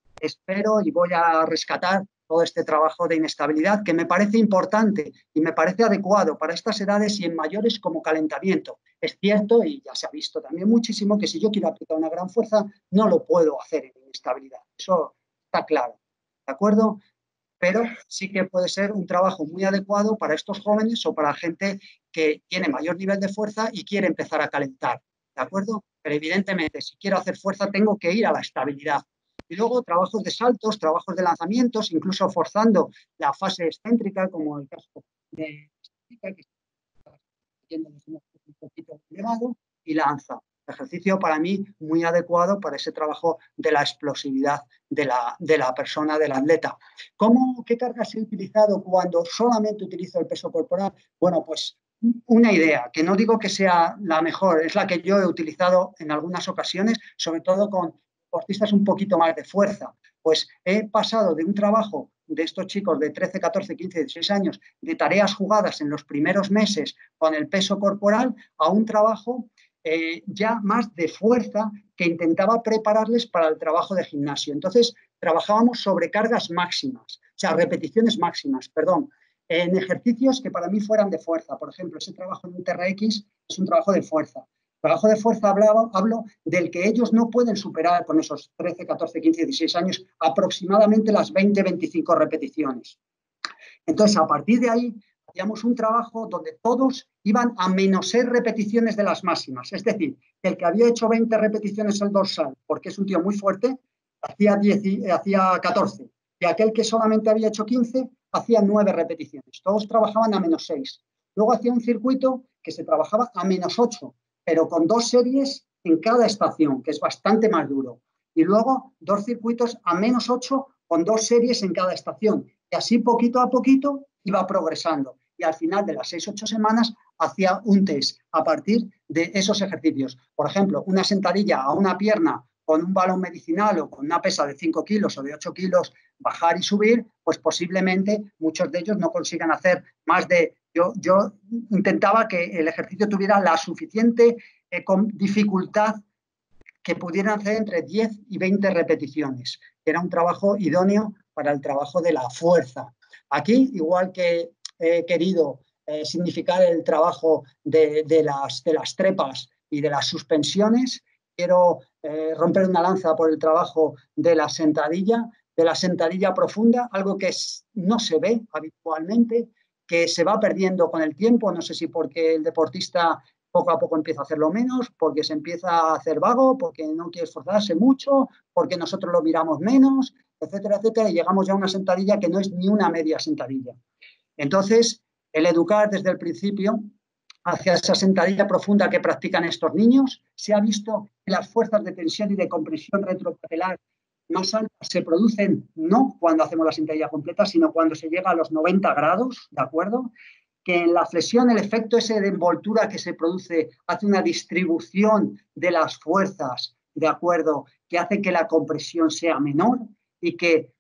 espero y voy a rescatar todo este trabajo de inestabilidad que me parece importante y me parece adecuado para estas edades y en mayores como calentamiento. Es cierto, y ya se ha visto también muchísimo, que si yo quiero aplicar una gran fuerza, no lo puedo hacer en inestabilidad. Eso está claro, ¿de acuerdo? Pero sí que puede ser un trabajo muy adecuado para estos jóvenes o para gente que tiene mayor nivel de fuerza y quiere empezar a calentar, ¿de acuerdo? Pero evidentemente, si quiero hacer fuerza, tengo que ir a la estabilidad. Y luego trabajos de saltos, trabajos de lanzamientos, incluso forzando la fase excéntrica, como el caso de que está yendo un poquito elevado, y lanza. Ejercicio para mí muy adecuado para ese trabajo de la explosividad de la, de la persona, del atleta. ¿Cómo, qué cargas he utilizado cuando solamente utilizo el peso corporal? Bueno, pues una idea, que no digo que sea la mejor, es la que yo he utilizado en algunas ocasiones, sobre todo con deportistas un poquito más de fuerza. Pues he pasado de un trabajo de estos chicos de trece, catorce, quince, dieciséis años, de tareas jugadas en los primeros meses con el peso corporal, a un trabajo eh, ya más de fuerza que intentaba prepararles para el trabajo de gimnasio. Entonces, trabajábamos sobre cargas máximas, o sea, repeticiones máximas, perdón, en ejercicios que para mí fueran de fuerza. Por ejemplo, ese trabajo en un T R X es un trabajo de fuerza. Trabajo de fuerza hablaba, hablo del que ellos no pueden superar con esos trece, catorce, quince, dieciséis años aproximadamente las veinte, veinticinco repeticiones. Entonces, a partir de ahí, hacíamos un trabajo donde todos iban a menos seis repeticiones de las máximas. Es decir, el que había hecho veinte repeticiones el dorsal, porque es un tío muy fuerte, hacía, diez, hacía catorce. Y aquel que solamente había hecho quince, hacía nueve repeticiones. Todos trabajaban a menos seis. Luego hacía un circuito que se trabajaba a menos ocho, pero con dos series en cada estación, que es bastante más duro. Y luego dos circuitos a menos ocho con dos series en cada estación. Y así poquito a poquito iba progresando. Y al final de las seis, ocho semanas hacía un test a partir de esos ejercicios. Por ejemplo, una sentadilla a una pierna con un balón medicinal o con una pesa de cinco kilos o de ocho kilos, bajar y subir, pues posiblemente muchos de ellos no consigan hacer más de... Yo, yo intentaba que el ejercicio tuviera la suficiente eh, con dificultad que pudieran hacer entre diez y veinte repeticiones. Era un trabajo idóneo para el trabajo de la fuerza. Aquí, igual que he querido eh, significar el trabajo de, de, las, de las trepas y de las suspensiones, quiero eh, romper una lanza por el trabajo de la sentadilla, de la sentadilla profunda, algo que es, no se ve habitualmente, que se va perdiendo con el tiempo, no sé si porque el deportista poco a poco empieza a hacerlo menos, porque se empieza a hacer vago, porque no quiere esforzarse mucho, porque nosotros lo miramos menos, etcétera, etcétera, y llegamos ya a una sentadilla que no es ni una media sentadilla. Entonces, el educar desde el principio hacia esa sentadilla profunda que practican estos niños, se ha visto que las fuerzas de tensión y de compresión retropatelar más altas se producen no cuando hacemos la sentadilla completa, sino cuando se llega a los noventa grados, ¿de acuerdo? Que en la flexión el efecto ese de envoltura que se produce hace una distribución de las fuerzas, ¿de acuerdo? Que hace que la compresión sea menor y que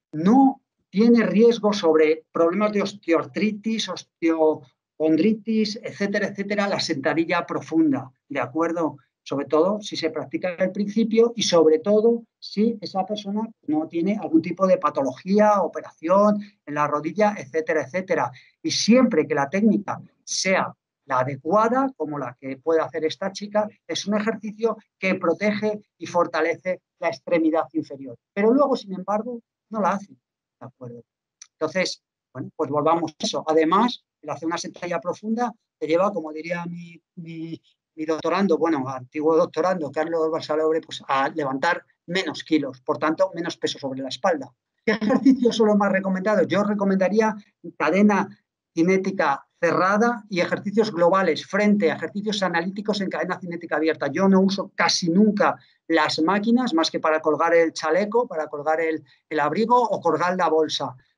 no tiene riesgo sobre problemas de osteoartritis, osteocondritis, etcétera, etcétera, la sentadilla profunda, ¿de acuerdo? Sobre todo si se practica al principio y sobre todo si esa persona no tiene algún tipo de patología, operación en la rodilla, etcétera, etcétera. Y siempre que la técnica sea la adecuada, como la que puede hacer esta chica, es un ejercicio que protege y fortalece la extremidad inferior. Pero luego, sin embargo, no la hace, ¿de acuerdo? Entonces, bueno, pues volvamos a eso. Además, el hacer una sentadilla profunda te lleva, como diría mi... mi mi doctorando, bueno, antiguo doctorando, Carlos Balsalobre, pues a levantar menos kilos, por tanto, menos peso sobre la espalda. ¿Qué ejercicios son los más recomendados? Yo recomendaría cadena cinética cerrada y ejercicios globales frente a ejercicios analíticos en cadena cinética abierta. Yo no uso casi nunca las máquinas más que para colgar el chaleco, para colgar el, el abrigo o colgar la bolsa.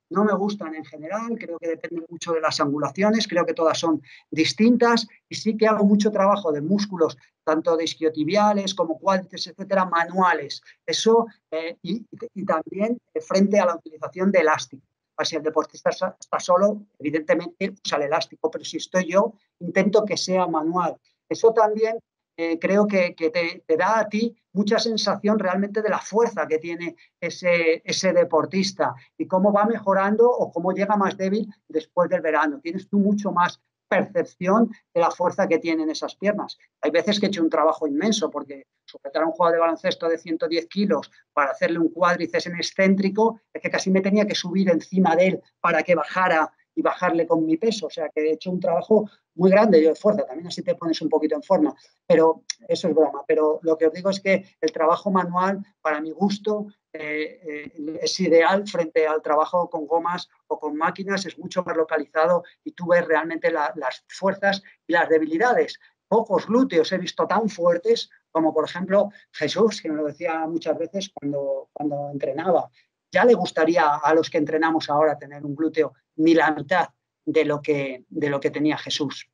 no me gustan en general, creo que depende mucho de las angulaciones, creo que todas son distintas y sí que hago mucho trabajo de músculos, tanto de isquiotibiales como cuádriceps, etcétera, manuales. Eso eh, y, y también frente a la utilización de elástico. Si el deportista está solo, evidentemente usa el elástico, pero si estoy yo, intento que sea manual. Eso también eh, creo que, que te, te da a ti mucha sensación realmente de la fuerza que tiene ese, ese deportista y cómo va mejorando o cómo llega más débil después del verano. Tienes tú mucho más percepción de la fuerza que tienen esas piernas. Hay veces que he hecho un trabajo inmenso porque sujetar a un jugador de baloncesto de ciento diez kilos para hacerle un cuádriceps en excéntrico es que casi me tenía que subir encima de él para que bajara y bajarle con mi peso. O sea, que he hecho un trabajo muy grande yo de fuerza. También así te pones un poquito en forma. Pero eso es broma. Pero lo que os digo es que el trabajo manual, para mi gusto, eh, eh, es ideal frente al trabajo con gomas o con máquinas. Es mucho más localizado y tú ves realmente la, las fuerzas y las debilidades. Pocos glúteos he visto tan fuertes como, por ejemplo, Jesús, que me lo decía muchas veces cuando, cuando entrenaba. Ya le gustaría a los que entrenamos ahora tener un glúteo ni la mitad de lo que, de lo que tenía Jesús.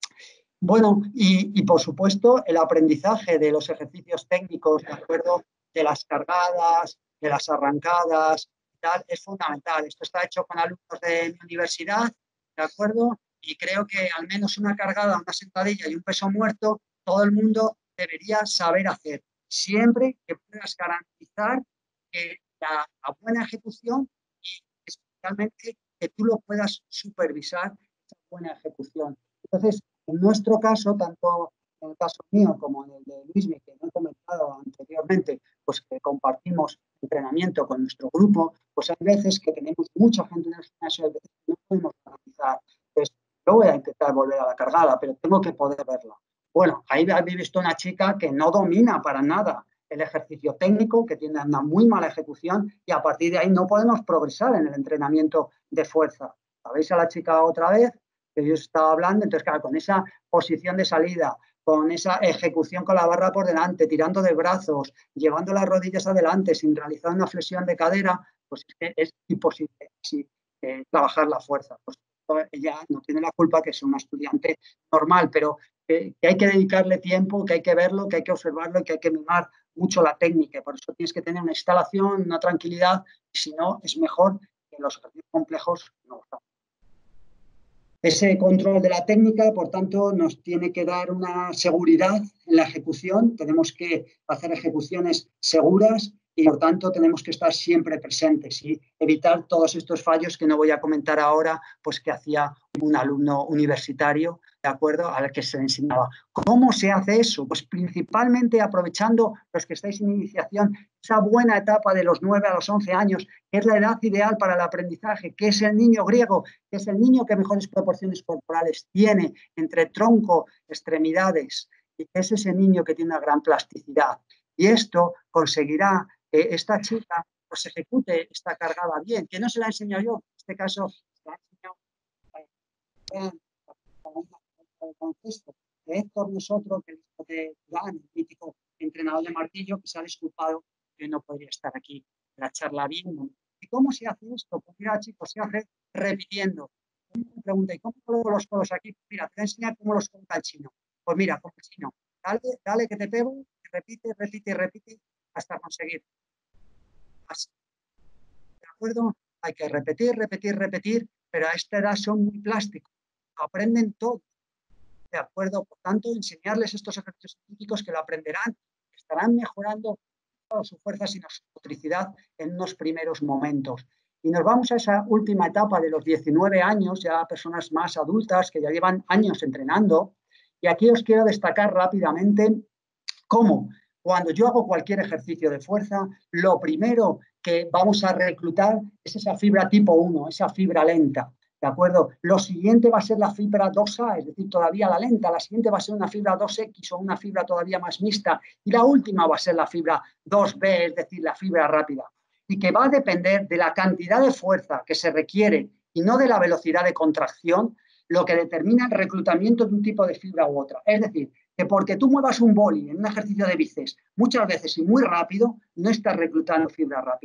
Bueno, y, y por supuesto el aprendizaje de los ejercicios técnicos, de acuerdo, de las cargadas, de las arrancadas, tal, es fundamental. Esto está hecho con alumnos de mi universidad, de acuerdo, y creo que al menos una cargada, una sentadilla y un peso muerto, todo el mundo debería saber hacer, siempre que puedas garantizar que la, la buena ejecución y especialmente que tú lo puedas supervisar esa buena ejecución. Entonces, en nuestro caso, tanto en el caso mío como en el de Luismi, que no he comentado anteriormente, pues que compartimos entrenamiento con nuestro grupo, pues hay veces que tenemos mucha gente en el gimnasio y hay veces que no podemos garantizar. Entonces, yo voy a intentar volver a la cargada, pero tengo que poder verla. Bueno, ahí habéis visto una chica que no domina para nada el ejercicio técnico, que tiene una muy mala ejecución y a partir de ahí no podemos progresar en el entrenamiento de fuerza. ¿La veis a la chica otra vez? Que yo estaba hablando, entonces claro, con esa posición de salida, con esa ejecución con la barra por delante, tirando de brazos, llevando las rodillas adelante sin realizar una flexión de cadera, pues es que es imposible sí, eh, trabajar la fuerza. Pues ella no tiene la culpa que sea una estudiante normal, pero eh, que hay que dedicarle tiempo, que hay que verlo, que hay que observarlo y que hay que mimar mucho la técnica. Por eso tienes que tener una instalación, una tranquilidad, y si no, es mejor que los ejercicios complejos no. Ese control de la técnica, por tanto, nos tiene que dar una seguridad en la ejecución. Tenemos que hacer ejecuciones seguras y, por tanto, tenemos que estar siempre presentes y evitar todos estos fallos que no voy a comentar ahora, pues que hacía un alumno universitario, ¿de acuerdo?, al que se le enseñaba. ¿Cómo se hace eso? Pues principalmente aprovechando los que estáis en iniciación, esa buena etapa de los nueve a los once años, que es la edad ideal para el aprendizaje, que es el niño griego, que es el niño que mejores proporciones corporales tiene entre tronco, extremidades, y que es ese niño que tiene una gran plasticidad. Y esto conseguirá que esta chica pues, ejecute esta cargada bien, que no se la he enseñado yo, en este caso se la he enseñado el contexto de Héctor nosotros, que de Dan, el mítico entrenador de martillo, que se ha disculpado que no podría estar aquí la charla bien. ¿Y cómo se hace esto? Pues mira, chicos, se hace repitiendo. Me pregunta, ¿y cómo coloco los codos aquí? Mira, te voy a enseñar cómo los coloca el chino. Pues mira, como el chino, dale, dale que te pego, repite, repite, repite, hasta conseguir. Así. ¿De acuerdo? Hay que repetir, repetir, repetir, pero a esta edad son muy plásticos. Aprenden todo. ¿De acuerdo? Por tanto, enseñarles estos ejercicios científicos que lo aprenderán, estarán mejorando su fuerza y su motricidad en unos primeros momentos. Y nos vamos a esa última etapa de los diecinueve años, ya personas más adultas que ya llevan años entrenando. Y aquí os quiero destacar rápidamente cómo cuando yo hago cualquier ejercicio de fuerza, lo primero que vamos a reclutar es esa fibra tipo uno, esa fibra lenta. ¿De acuerdo? Lo siguiente va a ser la fibra dos A, es decir, todavía la lenta. La siguiente va a ser una fibra dos X o una fibra todavía más mixta. Y la última va a ser la fibra dos B, es decir, la fibra rápida. Y que va a depender de la cantidad de fuerza que se requiere y no de la velocidad de contracción, lo que determina el reclutamiento de un tipo de fibra u otra. Es decir, que porque tú muevas un boli en un ejercicio de bíceps muchas veces y muy rápido, no estás reclutando fibra rápida.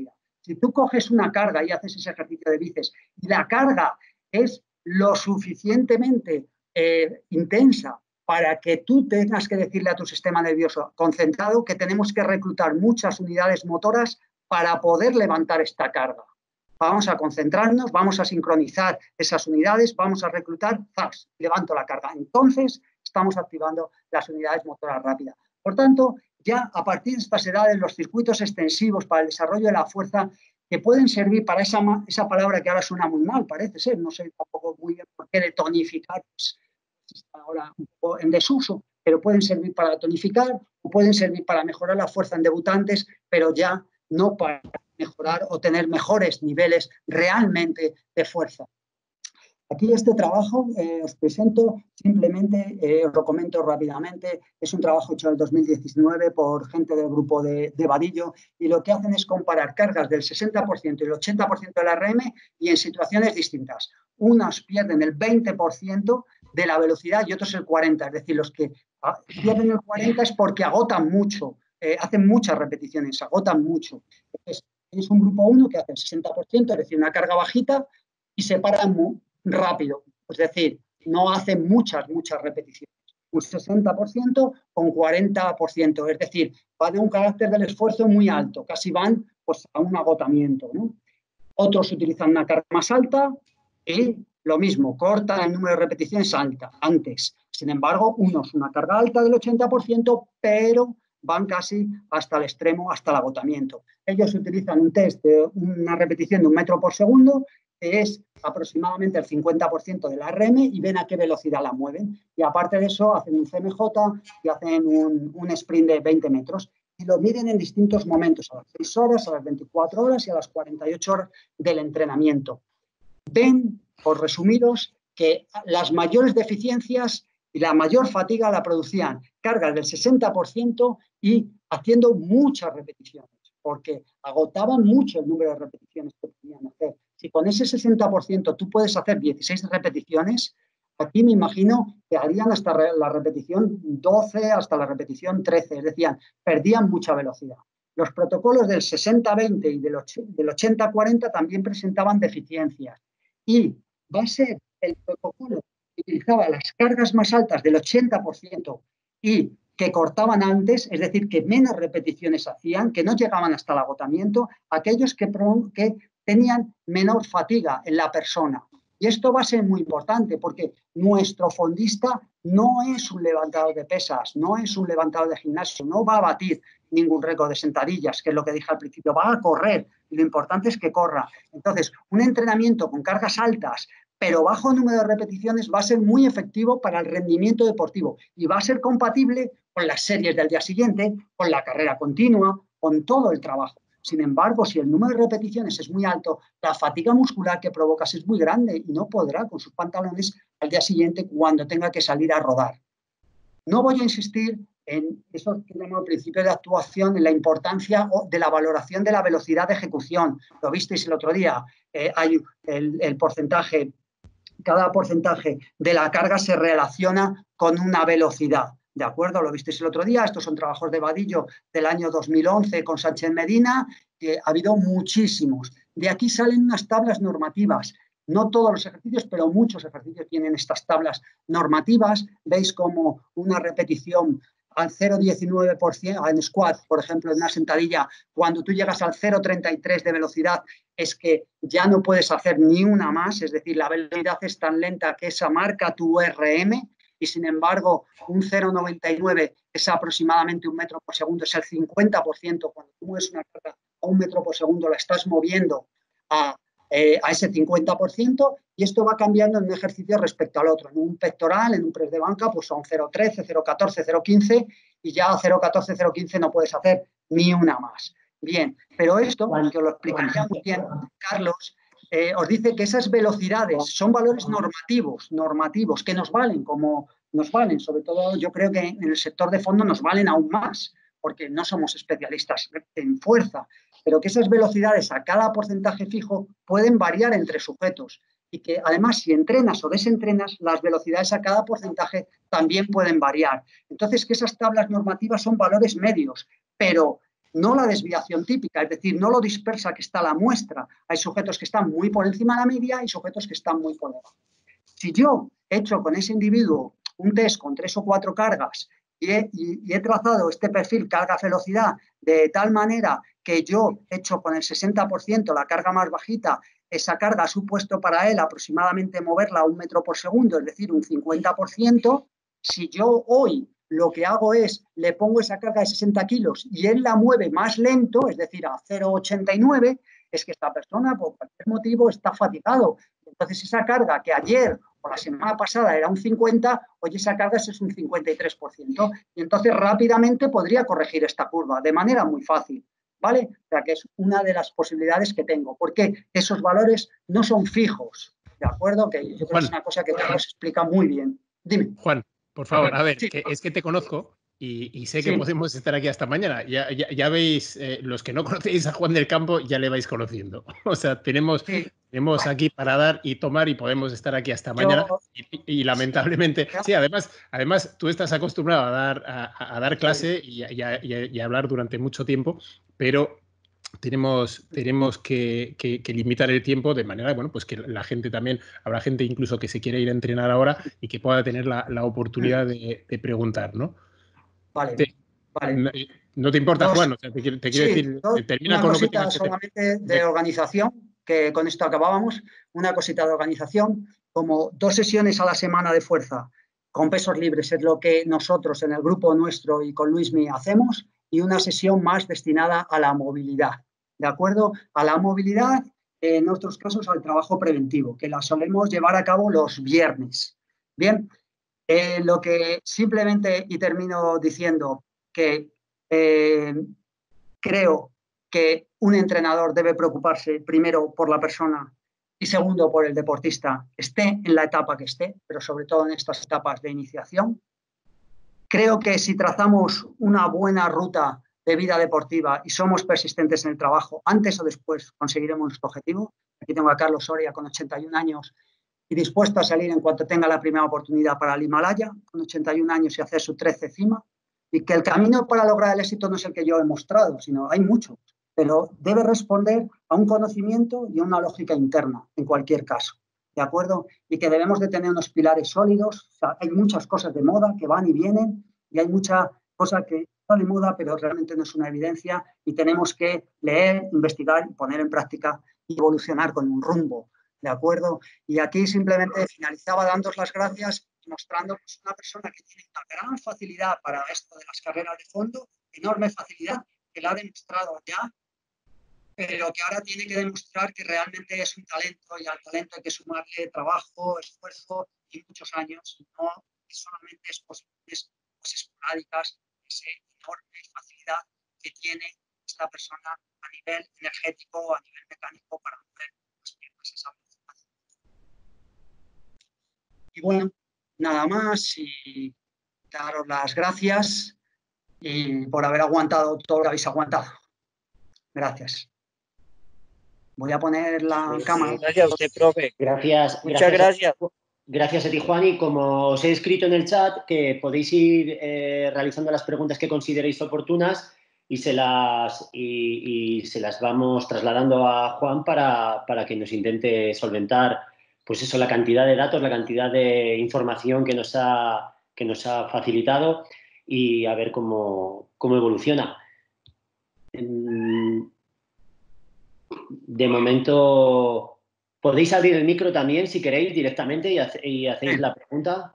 Si tú coges una carga y haces ese ejercicio de bíceps y la carga es lo suficientemente eh, intensa para que tú tengas que decirle a tu sistema nervioso concentrado que tenemos que reclutar muchas unidades motoras para poder levantar esta carga. Vamos a concentrarnos, vamos a sincronizar esas unidades, vamos a reclutar, ¡zas!, levanto la carga. Entonces, estamos activando las unidades motoras rápidas. Por tanto, ya a partir de estas edades, los circuitos extensivos para el desarrollo de la fuerza, que pueden servir para esa, esa palabra que ahora suena muy mal, parece ser, no sé tampoco muy bien por qué de tonificar, pues, está ahora un poco en desuso, pero pueden servir para tonificar o pueden servir para mejorar la fuerza en debutantes, pero ya no para mejorar o tener mejores niveles realmente de fuerza. Aquí este trabajo eh, os presento simplemente, eh, os lo comento rápidamente, es un trabajo hecho en el dos mil diecinueve por gente del grupo de, de Vadillo, y lo que hacen es comparar cargas del sesenta por ciento y el ochenta por ciento del R M y en situaciones distintas. Unas pierden el veinte por ciento de la velocidad y otros el cuarenta por ciento, es decir, los que pierden el cuarenta por ciento es porque agotan mucho, eh, hacen muchas repeticiones, agotan mucho. Entonces, es un grupo uno que hace el sesenta por ciento, es decir, una carga bajita, y se paran muy rápido, es decir, no hacen muchas, muchas repeticiones. Un sesenta por ciento con cuarenta por ciento, es decir, va de un carácter del esfuerzo muy alto, casi van pues, a un agotamiento, ¿no? Otros utilizan una carga más alta y lo mismo, cortan el número de repeticiones alta, antes. Sin embargo, unos una carga alta del ochenta por ciento, pero van casi hasta el extremo, hasta el agotamiento. Ellos utilizan un test de una repetición de un metro por segundo, que es aproximadamente el cincuenta por ciento de la R M, y ven a qué velocidad la mueven. Y aparte de eso, hacen un C M J y hacen un, un sprint de veinte metros. Y lo miden en distintos momentos, a las seis horas, a las veinticuatro horas y a las cuarenta y ocho horas del entrenamiento. Ven, por resumiros, que las mayores deficiencias y la mayor fatiga la producían cargas del sesenta por ciento y haciendo muchas repeticiones, porque agotaban mucho el número de repeticiones que podían hacer. Si con ese sesenta por ciento tú puedes hacer dieciséis repeticiones, aquí me imagino que harían hasta la repetición doce, hasta la repetición trece, es decir, perdían mucha velocidad. Los protocolos del sesenta veinte y del ochenta cuarenta también presentaban deficiencias. Y va a ser el protocolo que utilizaba las cargas más altas del ochenta por ciento y que cortaban antes, es decir, que menos repeticiones hacían, que no llegaban hasta el agotamiento, aquellos que, que tenían menor fatiga en la persona. Y esto va a ser muy importante porque nuestro fondista no es un levantador de pesas, no es un levantador de gimnasio, no va a batir ningún récord de sentadillas, que es lo que dije al principio, va a correr y lo importante es que corra. Entonces, un entrenamiento con cargas altas, pero bajo número de repeticiones, va a ser muy efectivo para el rendimiento deportivo y va a ser compatible con las series del día siguiente, con la carrera continua, con todo el trabajo. Sin embargo, si el número de repeticiones es muy alto, la fatiga muscular que provocas es muy grande y no podrá con sus pantalones al día siguiente cuando tenga que salir a rodar. No voy a insistir en eso que llamamos principio de actuación, en la importancia de la valoración de la velocidad de ejecución. Lo visteis el otro día, eh, hay el, el porcentaje, cada porcentaje de la carga se relaciona con una velocidad. ¿De acuerdo? Lo visteis el otro día. Estos son trabajos de Vadillo del año dos mil once con Sánchez Medina. Que ha habido muchísimos. De aquí salen unas tablas normativas. No todos los ejercicios, pero muchos ejercicios tienen estas tablas normativas. Veis como una repetición al cero coma diecinueve por ciento en squat, por ejemplo, en una sentadilla, cuando tú llegas al cero coma treinta y tres de velocidad, es que ya no puedes hacer ni una más. Es decir, la velocidad es tan lenta que esa marca tu R M. Y sin embargo, un cero coma noventa y nueve es aproximadamente un metro por segundo, es el cincuenta por ciento. Cuando tú mueves una carga a un metro por segundo, la estás moviendo a, eh, a ese cincuenta por ciento, y esto va cambiando en un ejercicio respecto al otro. En un pectoral, en un press de banca, pues son cero coma trece, cero coma catorce, cero coma quince, y ya a cero coma catorce, cero coma quince no puedes hacer ni una más. Bien, pero esto, que os lo explicaría muy bien Carlos, Eh, os dice que esas velocidades son valores normativos, normativos, que nos valen, como nos valen, sobre todo yo creo que en el sector de fondo nos valen aún más, porque no somos especialistas en fuerza, pero que esas velocidades a cada porcentaje fijo pueden variar entre sujetos y que además si entrenas o desentrenas, las velocidades a cada porcentaje también pueden variar. Entonces que esas tablas normativas son valores medios, pero no la desviación típica, es decir, no lo dispersa que está la muestra. Hay sujetos que están muy por encima de la media y sujetos que están muy por debajo. Si yo he hecho con ese individuo un test con tres o cuatro cargas y he, y, y he trazado este perfil carga-velocidad de tal manera que yo he hecho con el sesenta por ciento la carga más bajita, esa carga ha supuesto para él aproximadamente moverla a un metro por segundo, es decir, un cincuenta por ciento, si yo hoy lo que hago es, le pongo esa carga de sesenta kilos y él la mueve más lento, es decir, a cero coma ochenta y nueve, es que esta persona por cualquier motivo está fatigado. Entonces esa carga que ayer o la semana pasada era un cincuenta, hoy esa carga es un cincuenta y tres por ciento. Y entonces rápidamente podría corregir esta curva de manera muy fácil, ¿vale? O sea que es una de las posibilidades que tengo, porque esos valores no son fijos, ¿de acuerdo? Que yo creo Juan, que es una cosa que Carlos explica muy bien. Dime. Juan, por favor, a ver, Sí. que es que te conozco y, y sé Sí. que podemos estar aquí hasta mañana. Ya, ya, ya veis, eh, los que no conocéis a Juan del Campo ya le vais conociendo. O sea, tenemos, Sí. tenemos aquí para dar y tomar y podemos estar aquí hasta Yo, mañana. Y, y lamentablemente, sí. sí, además, además tú estás acostumbrado a dar, a, a dar clase Sí. y, y, a, y a hablar durante mucho tiempo, pero tenemos, tenemos que, que, que limitar el tiempo de manera, bueno, pues que la gente también, habrá gente incluso que se quiere ir a entrenar ahora y que pueda tener la, la oportunidad de, de preguntar, ¿no? Vale, Te, vale. no, ¿no te importa, Dos, Juan? O sea, te, quiero, te quiero sí, decir, dos, termina una con lo que cosita tengas que hacer. solamente de organización, que con esto acabábamos, una cosita de organización, como dos sesiones a la semana de fuerza con pesos libres es lo que nosotros en el grupo nuestro y con Luismi hacemos, y una sesión más destinada a la movilidad, ¿de acuerdo? A la movilidad, en nuestros casos al trabajo preventivo, que la solemos llevar a cabo los viernes. Bien, eh, lo que simplemente, y termino diciendo que eh, creo que un entrenador debe preocuparse primero por la persona y segundo por el deportista, esté en la etapa que esté, pero sobre todo en estas etapas de iniciación. Creo que si trazamos una buena ruta de vida deportiva y somos persistentes en el trabajo, antes o después conseguiremos nuestro objetivo. Aquí tengo a Carlos Soria con ochenta y un años y dispuesto a salir en cuanto tenga la primera oportunidad para el Himalaya, con ochenta y un años y hacer su trece cima, y que el camino para lograr el éxito no es el que yo he mostrado, sino hay muchos, pero debe responder a un conocimiento y a una lógica interna, en cualquier caso, ¿de acuerdo? Y que debemos de tener unos pilares sólidos. O sea, hay muchas cosas de moda que van y vienen, y hay mucha cosa que está de moda, pero realmente no es una evidencia, y tenemos que leer, investigar y poner en práctica y evolucionar con un rumbo, ¿de acuerdo? Y aquí simplemente finalizaba dando las gracias, mostrando pues, una persona que tiene una gran facilidad para esto de las carreras de fondo, enorme facilidad, que la ha demostrado ya, pero que ahora tiene que demostrar que realmente es un talento, y al talento hay que sumarle trabajo, esfuerzo y muchos años, no solamente es posiciones pues, esporádicas, esa enorme facilidad que tiene esta persona a nivel energético o a nivel mecánico para mover las piernas esa velocidad. Y bueno, nada más, y daros las gracias y por haber aguantado todo lo que habéis aguantado. Gracias. Voy a poner la Pues, cámara. Gracias a usted, profe. Gracias. Muchas gracias. Gracias, gracias a ti, Juan. Y como os he escrito en el chat, que podéis ir eh, realizando las preguntas que consideréis oportunas y se las, y, y se las vamos trasladando a Juan para, para que nos intente solventar pues eso, la cantidad de datos, la cantidad de información que nos ha, que nos ha facilitado y a ver cómo, cómo evoluciona. De momento, podéis abrir el micro también si queréis directamente y, hace, y hacéis sí. la pregunta.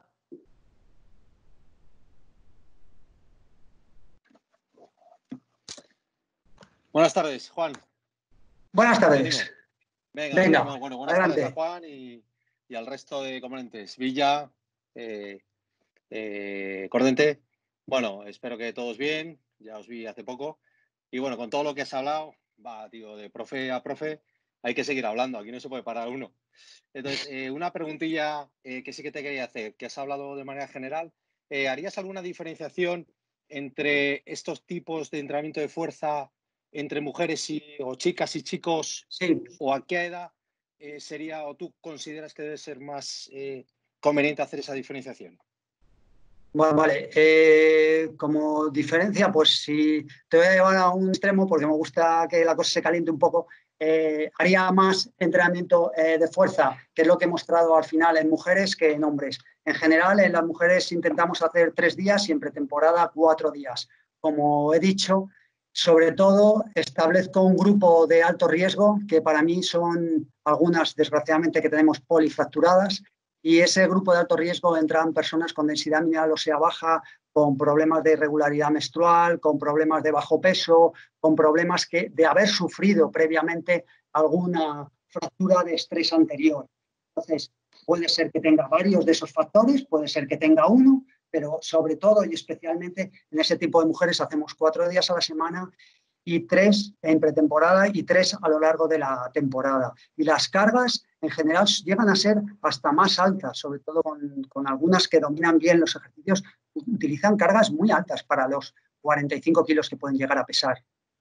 Buenas tardes, Juan. Buenas tardes. Venga, Venga. Bueno, bueno, buenas adelante. tardes a Juan y, y al resto de componentes. Villa, eh, eh, Cordente. Bueno, espero que todos bien. Ya os vi hace poco. Y bueno, con todo lo que has hablado, va, tío, de profe a profe, hay que seguir hablando. Aquí no se puede parar uno. Entonces, eh, una preguntilla eh, que sí que te quería hacer, que has hablado de manera general. Eh, ¿Harías alguna diferenciación entre estos tipos de entrenamiento de fuerza entre mujeres y, o chicas y chicos? Sí. ¿O a qué edad eh, sería, o tú consideras que debe ser más eh, conveniente hacer esa diferenciación? Vale, vale. Eh, como diferencia, pues si te voy a llevar a un extremo, porque me gusta que la cosa se caliente un poco, eh, haría más entrenamiento eh, de fuerza, que es lo que he mostrado al final en mujeres que en hombres. En general, en las mujeres intentamos hacer tres días y en pretemporada cuatro días. Como he dicho, sobre todo establezco un grupo de alto riesgo, que para mí son algunas, desgraciadamente, que tenemos polifracturadas. Y ese grupo de alto riesgo entran personas con densidad mineral ósea baja, con problemas de irregularidad menstrual, con problemas de bajo peso, con problemas que, de haber sufrido previamente alguna fractura de estrés anterior. Entonces, puede ser que tenga varios de esos factores, puede ser que tenga uno, pero sobre todo y especialmente en ese tipo de mujeres hacemos cuatro días a la semana y tres en pretemporada y tres a lo largo de la temporada. Y las cargas en general llegan a ser hasta más altas, sobre todo con, con algunas que dominan bien los ejercicios, utilizan cargas muy altas para los cuarenta y cinco kilos que pueden llegar a pesar.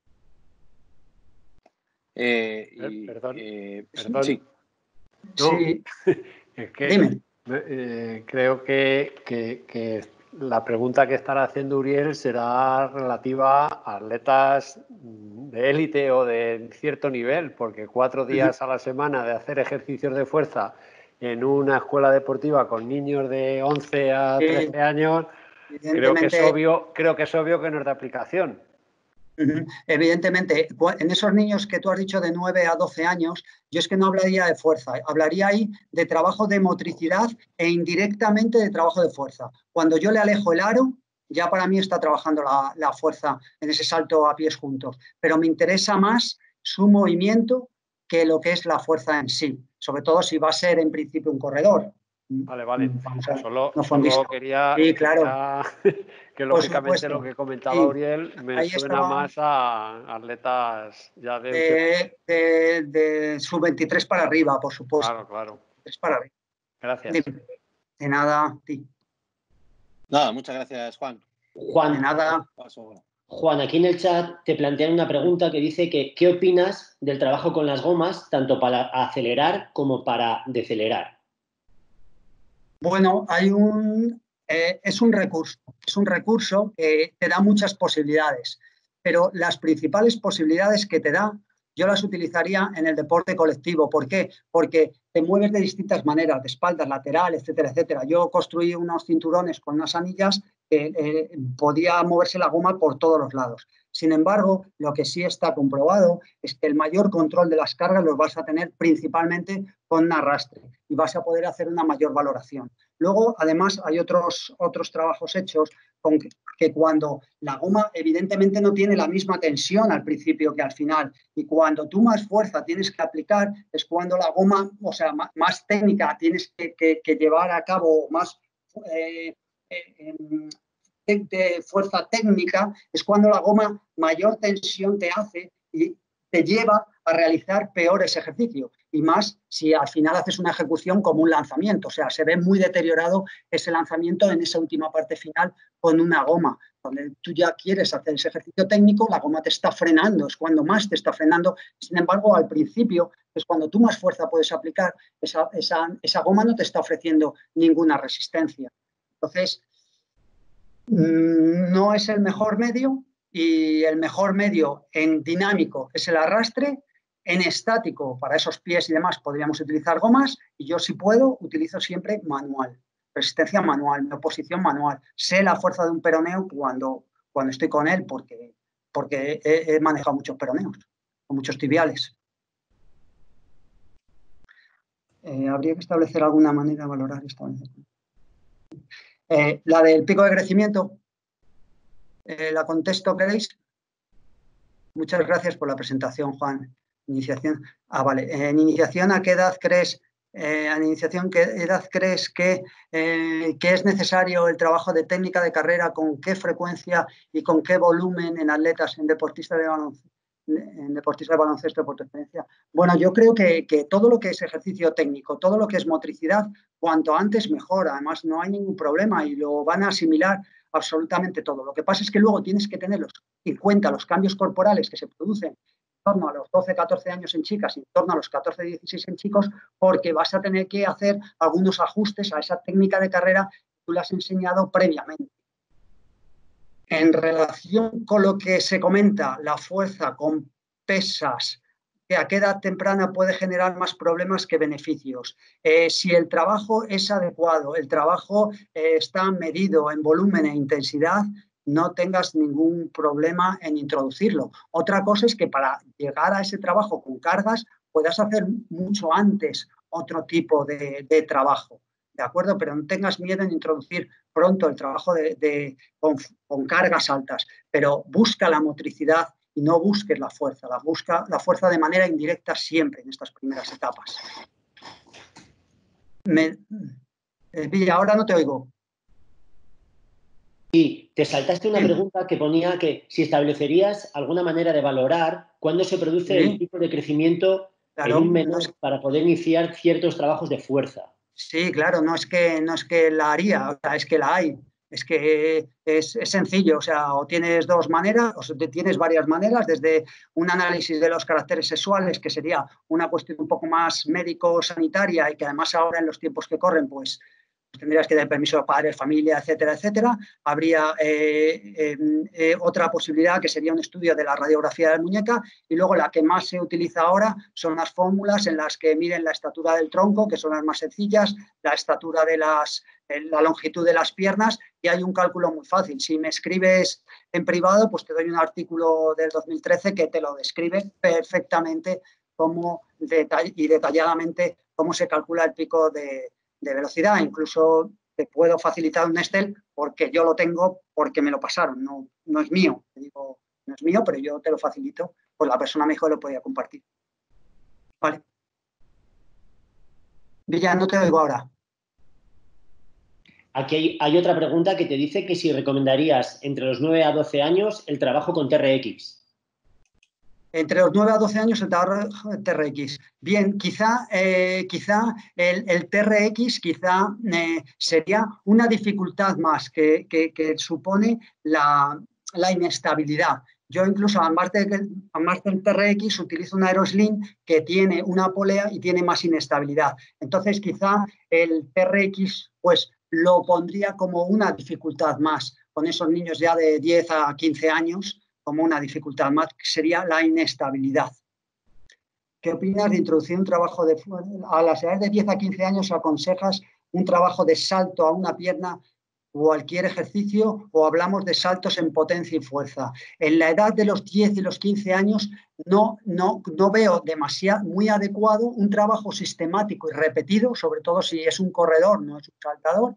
Eh, y, perdón, eh, perdón. Sí. No, sí. Es que Dime. Eh, creo que, que, que la pregunta que estará haciendo Uriel será relativa a atletas de élite o de cierto nivel, porque cuatro días a la semana de hacer ejercicios de fuerza en una escuela deportiva con niños de once a trece años, creo que es obvio, creo que es obvio que no es de aplicación. Evidentemente, en esos niños que tú has dicho de nueve a doce años, yo es que no hablaría de fuerza, hablaría ahí de trabajo de motricidad e indirectamente de trabajo de fuerza. Cuando yo le alejo el aro, ya para mí está trabajando la, la fuerza en ese salto a pies juntos, pero me interesa más su movimiento que lo que es la fuerza en sí, sobre todo si va a ser en principio un corredor. Vale, vale. Vamos a, solo no solo quería, sí, claro. quería que lógicamente lo que comentaba sí. Uriel me Ahí suena estaba, más a atletas ya de... De, de, de sub veintitrés para arriba, por supuesto. Claro, claro. Para arriba. Gracias. De, de nada, sí. Nada, muchas gracias, Juan. Juan, de nada. Juan, aquí en el chat te plantean una pregunta que dice que ¿qué opinas del trabajo con las gomas, tanto para acelerar como para decelerar? Bueno, hay un, eh, es un recurso, es un recurso que te da muchas posibilidades, pero las principales posibilidades que te da, yo las utilizaría en el deporte colectivo. ¿Por qué? Porque te mueves de distintas maneras, de espaldas, lateral, etcétera, etcétera. Yo construí unos cinturones con unas anillas que eh, podía moverse la goma por todos los lados. Sin embargo, lo que sí está comprobado es que el mayor control de las cargas los vas a tener principalmente con un arrastre y vas a poder hacer una mayor valoración. Luego, además, hay otros, otros trabajos hechos con que, que cuando la goma evidentemente no tiene la misma tensión al principio que al final, y cuando tú más fuerza tienes que aplicar es cuando la goma, o sea, más, más técnica tienes que, que, que llevar a cabo, más eh, eh, de, de fuerza técnica, es cuando la goma mayor tensión te hace y te lleva a realizar peores ejercicios, y más si al final haces una ejecución como un lanzamiento, o sea, se ve muy deteriorado ese lanzamiento en esa última parte final con una goma. Cuando tú ya quieres hacer ese ejercicio técnico, la goma te está frenando, es cuando más te está frenando. Sin embargo, al principio es cuando tú más fuerza puedes aplicar, esa, esa, esa goma no te está ofreciendo ninguna resistencia. Entonces, no es el mejor medio, y el mejor medio en dinámico es el arrastre. En estático, para esos pies y demás, podríamos utilizar gomas, y yo, si puedo, utilizo siempre manual, resistencia manual, mi oposición manual. Sé la fuerza de un peroneo cuando, cuando estoy con él, porque, porque he, he manejado muchos peroneos, o muchos tibiales. Eh, habría que establecer alguna manera de valorar esta vez. Eh, la del pico de crecimiento, eh, ¿la contesto, queréis? Muchas gracias por la presentación, Juan. Iniciación. Ah, vale. En iniciación, ¿a qué edad crees, eh, en iniciación, qué edad crees que, eh, que es necesario el trabajo de técnica de carrera, con qué frecuencia y con qué volumen en atletas, en deportistas de baloncesto? En deportistas de baloncesto por tu experiencia. Bueno, yo creo que, que todo lo que es ejercicio técnico, todo lo que es motricidad, cuanto antes mejor. Además, no hay ningún problema y lo van a asimilar absolutamente todo. Lo que pasa es que luego tienes que tenerlos en cuenta, los cambios corporales que se producen en torno a los doce, catorce años en chicas y en torno a los catorce, dieciséis en chicos, porque vas a tener que hacer algunos ajustes a esa técnica de carrera tú le has enseñado previamente. En relación con lo que se comenta, la fuerza con pesas, que a qué edad temprana puede generar más problemas que beneficios. Eh, si el trabajo es adecuado, el trabajo eh, está medido en volumen e intensidad, no tengas ningún problema en introducirlo. Otra cosa es que para llegar a ese trabajo con cargas puedas hacer mucho antes otro tipo de, de trabajo, ¿de acuerdo? Pero no tengas miedo en introducir pronto el trabajo de, de, con, con cargas altas, pero busca la motricidad y no busques la fuerza, la busca la fuerza de manera indirecta siempre en estas primeras etapas. Me, eh, Villa, ahora no te oigo. Sí, te saltaste una pregunta que ponía que si establecerías alguna manera de valorar cuándo se produce sí. el pico de crecimiento claro, en un menor no es... para poder iniciar ciertos trabajos de fuerza. Sí, claro, no es que, no es que la haría, o sea, es que la hay. Es que es, es sencillo, o sea, o tienes dos maneras, o tienes varias maneras, desde un análisis de los caracteres sexuales, que sería una cuestión un poco más médico-sanitaria y que además ahora en los tiempos que corren, pues tendrías que dar permiso a padres, familia, etcétera, etcétera. Habría eh, eh, eh, otra posibilidad que sería un estudio de la radiografía de la muñeca y luego la que más se utiliza ahora son las fórmulas en las que miden la estatura del tronco, que son las más sencillas, la estatura de las, la longitud de las piernas y hay un cálculo muy fácil. Si me escribes en privado, pues te doy un artículo del dos mil trece que te lo describe perfectamente cómo detall- y detalladamente cómo se calcula el pico de de velocidad, incluso te puedo facilitar un Excel porque yo lo tengo, porque me lo pasaron, no, no es mío, te digo, no es mío, pero yo te lo facilito, pues la persona mejor lo podía compartir. Vale. Villa, no te oigo ahora. Aquí hay, hay otra pregunta que te dice que si recomendarías entre los nueve a doce años el trabajo con T R X. Entre los nueve a doce años el T R X. Bien, quizá, eh, quizá el, el T R X quizá, eh, sería una dificultad más que, que, que supone la, la inestabilidad. Yo incluso, además, de, además del T R X, utilizo un Aeroslim que tiene una polea y tiene más inestabilidad. Entonces, quizá el T R X pues, lo pondría como una dificultad más con esos niños ya de diez a quince años, como una dificultad más, que sería la inestabilidad. ¿Qué opinas de introducir un trabajo de a las edades de diez a quince años aconsejas un trabajo de salto a una pierna, cualquier ejercicio, o hablamos de saltos en potencia y fuerza? En la edad de los diez y los quince años no, no, no veo demasiado, muy adecuado un trabajo sistemático y repetido, sobre todo si es un corredor, no es un saltador,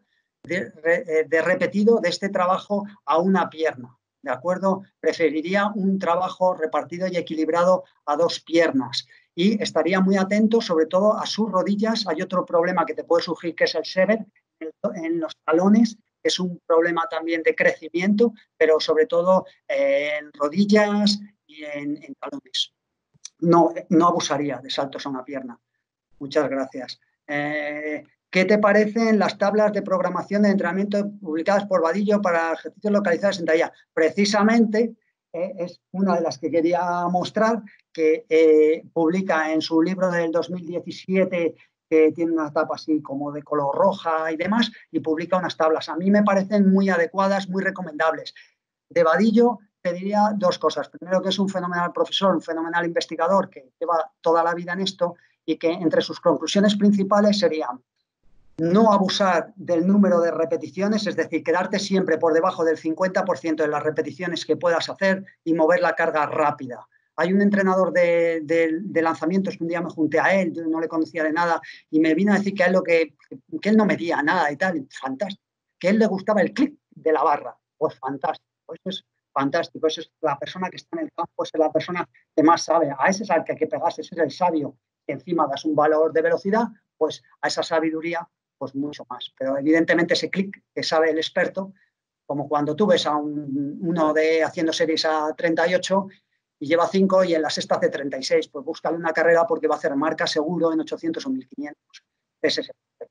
de, de repetido de este trabajo a una pierna. ¿De acuerdo? Preferiría un trabajo repartido y equilibrado a dos piernas y estaría muy atento sobre todo a sus rodillas. Hay otro problema que te puede surgir que es el sever en los talones, que es un problema también de crecimiento, pero sobre todo eh, en rodillas y en, en talones. No, no abusaría de saltos a una pierna. Muchas gracias. Eh, ¿Qué te parecen las tablas de programación de entrenamiento publicadas por Vadillo para ejercicios localizados en talla? Precisamente eh, es una de las que quería mostrar, que eh, publica en su libro del dos mil diecisiete, que tiene una tapa así como de color roja y demás, y publica unas tablas. A mí me parecen muy adecuadas, muy recomendables. De Vadillo te diría dos cosas. Primero, que es un fenomenal profesor, un fenomenal investigador que lleva toda la vida en esto y que entre sus conclusiones principales serían no abusar del número de repeticiones, es decir, quedarte siempre por debajo del cincuenta por ciento de las repeticiones que puedas hacer y mover la carga rápida. Hay un entrenador de, de, de lanzamientos que un día me junté a él, yo no le conocía de nada, y me vino a decir que a él, lo que, que él no medía nada y tal, fantástico, que a él le gustaba el clic de la barra, pues fantástico, eso es fantástico, eso es la persona que está en el campo, es la persona que más sabe, a ese es al que hay que pegarse, ese es el sabio, que encima das un valor de velocidad, pues a esa sabiduría pues mucho más. Pero evidentemente ese clic que sabe el experto, como cuando tú ves a un, uno de haciendo series a treinta y ocho y lleva cinco y en la sexta hace treinta y seis, pues búscale una carrera porque va a hacer marca seguro en ochocientos o mil quinientos. Ese es el...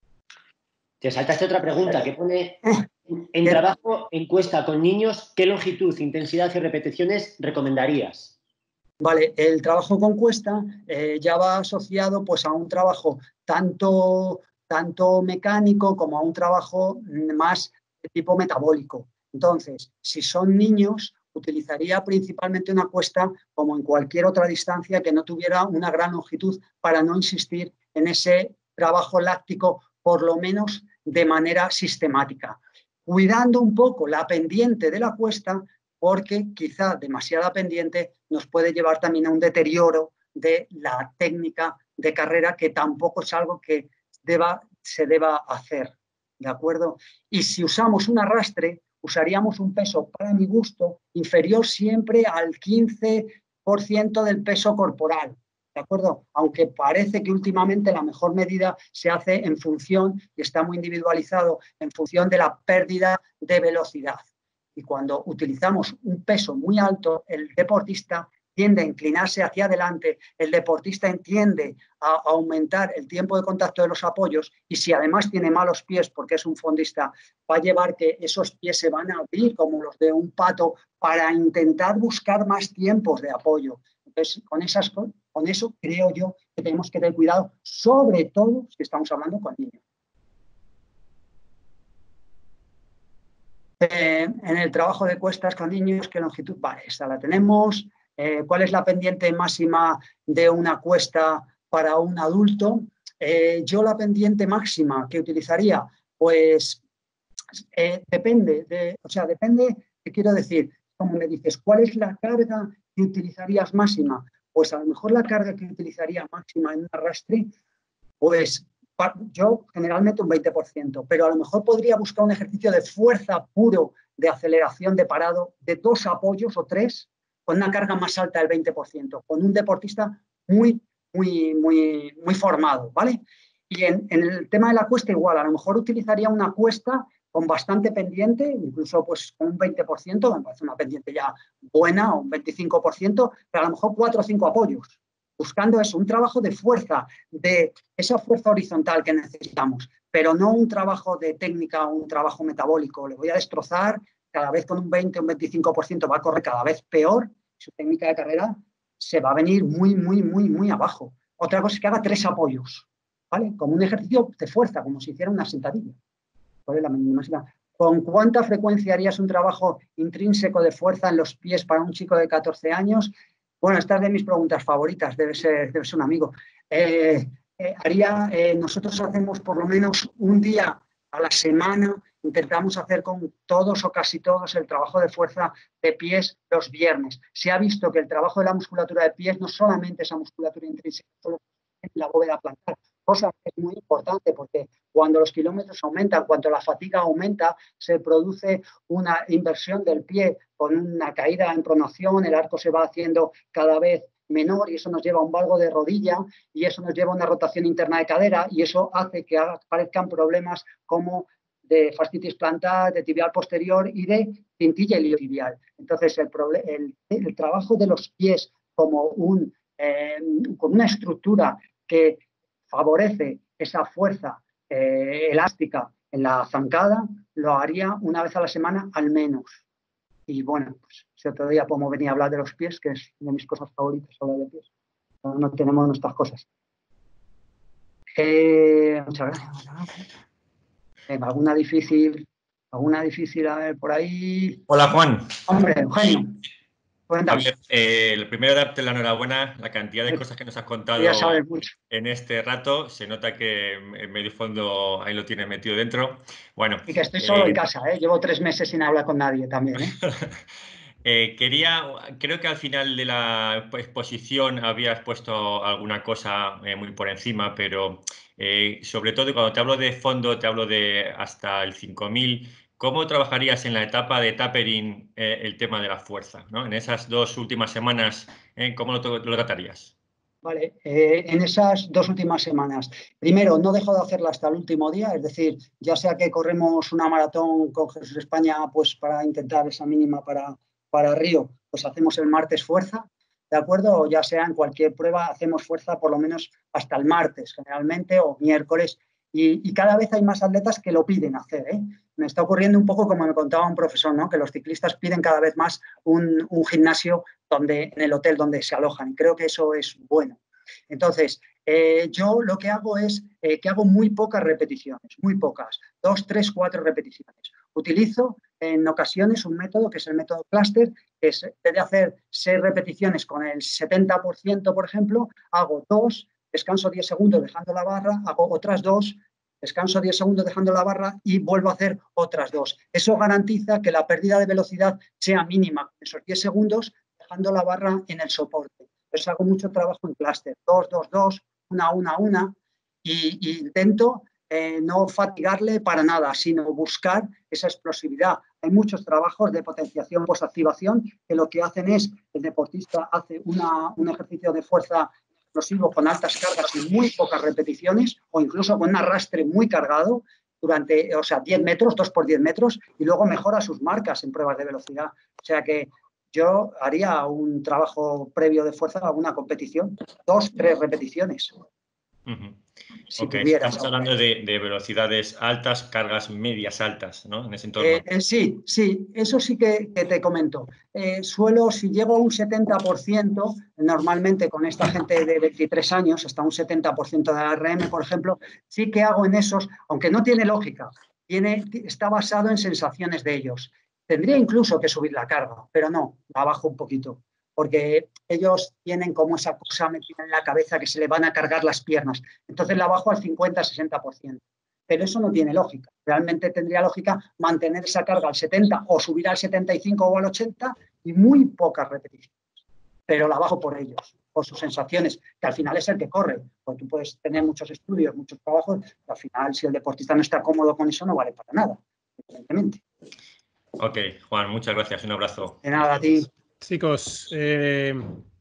Te saltaste otra pregunta que pone, en trabajo encuesta con niños, ¿qué longitud, intensidad y repeticiones recomendarías? Vale, el trabajo con encuesta eh, ya va asociado pues, a un trabajo tanto tanto mecánico como a un trabajo más de tipo metabólico. Entonces, si son niños, utilizaría principalmente una cuesta como en cualquier otra distancia que no tuviera una gran longitud para no insistir en ese trabajo láctico, por lo menos de manera sistemática. Cuidando un poco la pendiente de la cuesta, porque quizá demasiada pendiente nos puede llevar también a un deterioro de la técnica de carrera, que tampoco es algo que deba, se deba hacer, ¿de acuerdo? Y si usamos un arrastre, usaríamos un peso, para mi gusto, inferior siempre al quince por ciento del peso corporal, ¿de acuerdo? Aunque parece que últimamente la mejor medida se hace en función, y está muy individualizado, en función de la pérdida de velocidad. Y cuando utilizamos un peso muy alto, el deportista tiende a inclinarse hacia adelante, el deportista tiende a aumentar el tiempo de contacto de los apoyos, y si además tiene malos pies porque es un fondista, va a llevar que esos pies se van a abrir como los de un pato para intentar buscar más tiempos de apoyo. Entonces, con, esas, con eso creo yo que tenemos que tener cuidado, sobre todo si estamos hablando con niños. Eh, en el trabajo de cuestas con niños, ¿qué longitud? Vale, esta la tenemos. Eh, ¿Cuál es la pendiente máxima de una cuesta para un adulto? Eh, yo la pendiente máxima que utilizaría, pues eh, depende, de, o sea, depende, ¿qué quiero decir? Como me dices, ¿cuál es la carga que utilizarías máxima? Pues a lo mejor la carga que utilizaría máxima en un arrastre, pues yo generalmente un veinte por ciento, pero a lo mejor podría buscar un ejercicio de fuerza puro, de aceleración de parado, de dos apoyos o tres, con una carga más alta del veinte por ciento, con un deportista muy, muy, muy, muy formado, ¿vale? Y en, en el tema de la cuesta igual, a lo mejor utilizaría una cuesta con bastante pendiente, incluso pues con un veinte por ciento, me parece una pendiente ya buena, o un veinticinco por ciento, pero a lo mejor cuatro o cinco apoyos, buscando eso, un trabajo de fuerza, de esa fuerza horizontal que necesitamos, pero no un trabajo de técnica o un trabajo metabólico. Le voy a destrozar cada vez con un veinte o un veinticinco por ciento, va a correr cada vez peor, su técnica de carrera se va a venir muy, muy, muy, muy abajo. Otra cosa es que haga tres apoyos, ¿vale? Como un ejercicio de fuerza, como si hiciera una sentadilla. ¿Cuál es la máxima? ¿Con cuánta frecuencia harías un trabajo intrínseco de fuerza en los pies para un chico de catorce años? Bueno, esta es de mis preguntas favoritas, debe ser, debe ser un amigo. Eh, eh, haría, eh, nosotros hacemos por lo menos un día a la semana, intentamos hacer con todos o casi todos el trabajo de fuerza de pies los viernes. Se ha visto que el trabajo de la musculatura de pies no solamente esa musculatura intrínseca, solo en la bóveda plantar, cosa que es muy importante porque cuando los kilómetros aumentan, cuando la fatiga aumenta, se produce una inversión del pie con una caída en pronación, el arco se va haciendo cada vez menor y eso nos lleva a un valgo de rodilla y eso nos lleva a una rotación interna de cadera y eso hace que aparezcan problemas como de fascitis plantar, de tibial posterior y de cintilla iliotibial. Entonces, el, el, el trabajo de los pies como un, eh, con una estructura que favorece esa fuerza eh, elástica en la zancada, lo haría una vez a la semana al menos. Y bueno, pues si otro día podemos venir a hablar de los pies, que es una de mis cosas favoritas, hablar de pies. No, no tenemos nuestras cosas. Eh, muchas gracias. Eh, ¿Alguna difícil? ¿Alguna difícil a ver por ahí? Hola, Juan. Hombre, Eugenio. A ver, eh, lo primero, darte la enhorabuena, la cantidad de cosas que nos has contado en este rato. Se nota que en medio fondo ahí lo tienes metido dentro. Bueno, y que estoy solo eh, en casa, ¿eh? Llevo tres meses sin hablar con nadie también. ¿eh? eh, quería, creo que al final de la exposición habías puesto alguna cosa eh, muy por encima, pero eh, sobre todo cuando te hablo de fondo, te hablo de hasta el cinco mil. ¿Cómo trabajarías en la etapa de tapering eh, el tema de la fuerza, ¿no? En esas dos últimas semanas, ¿eh? ¿Cómo lo, lo tratarías? Vale, eh, en esas dos últimas semanas, primero, no dejo de hacerla hasta el último día, es decir, ya sea que corremos una maratón con Jesús España, pues para intentar esa mínima para, para Río, pues hacemos el martes fuerza, ¿de acuerdo? O ya sea en cualquier prueba, hacemos fuerza por lo menos hasta el martes, generalmente, o miércoles, y, y cada vez hay más atletas que lo piden hacer, ¿eh? Me está ocurriendo un poco como me contaba un profesor, ¿no? Que los ciclistas piden cada vez más un, un gimnasio donde, en el hotel donde se alojan. Y creo que eso es bueno. Entonces, Eh, yo lo que hago es eh, que hago muy pocas repeticiones, muy pocas, dos, tres, cuatro repeticiones. Utilizo en ocasiones un método que es el método cluster, que es, en vez de hacer seis repeticiones con el setenta por ciento, por ejemplo, hago dos, descanso diez segundos dejando la barra, hago otras dos, descanso diez segundos dejando la barra y vuelvo a hacer otras dos. Eso garantiza que la pérdida de velocidad sea mínima, esos diez segundos dejando la barra en el soporte. Entonces hago mucho trabajo en clúster, dos, dos, dos, una, una, una, y, y intento eh, no fatigarle para nada, sino buscar esa explosividad. Hay muchos trabajos de potenciación posactivación que lo que hacen es, el deportista hace una, un ejercicio de fuerza explosivo con altas cargas y muy pocas repeticiones, o incluso con un arrastre muy cargado durante, o sea, diez metros, dos por diez metros, y luego mejora sus marcas en pruebas de velocidad. O sea que yo haría un trabajo previo de fuerza a una competición, dos, tres repeticiones. Uh-huh. Si okay. tuviera, Estamos hablando de, de velocidades altas, cargas medias altas, ¿no? En ese entorno. Eh, eh, sí, sí, eso sí que, que te comento. Eh, suelo, si llego a un setenta por ciento, normalmente con esta gente de veintitrés años, hasta un setenta por ciento de R M, por ejemplo, sí que hago en esos, aunque no tiene lógica, tiene, está basado en sensaciones de ellos. Tendría incluso que subir la carga, pero no, la bajo un poquito, porque ellos tienen como esa cosa metida en la cabeza que se le van a cargar las piernas. Entonces la bajo al cincuenta a sesenta por ciento. Pero eso no tiene lógica. Realmente tendría lógica mantener esa carga al setenta o subir al setenta y cinco o al ochenta y muy pocas repeticiones. Pero la bajo por ellos, por sus sensaciones, que al final es el que corre. Porque tú puedes tener muchos estudios, muchos trabajos, pero al final si el deportista no está cómodo con eso no vale para nada, evidentemente. Ok, Juan, muchas gracias. Un abrazo. De nada, a ti. Chicos, eh,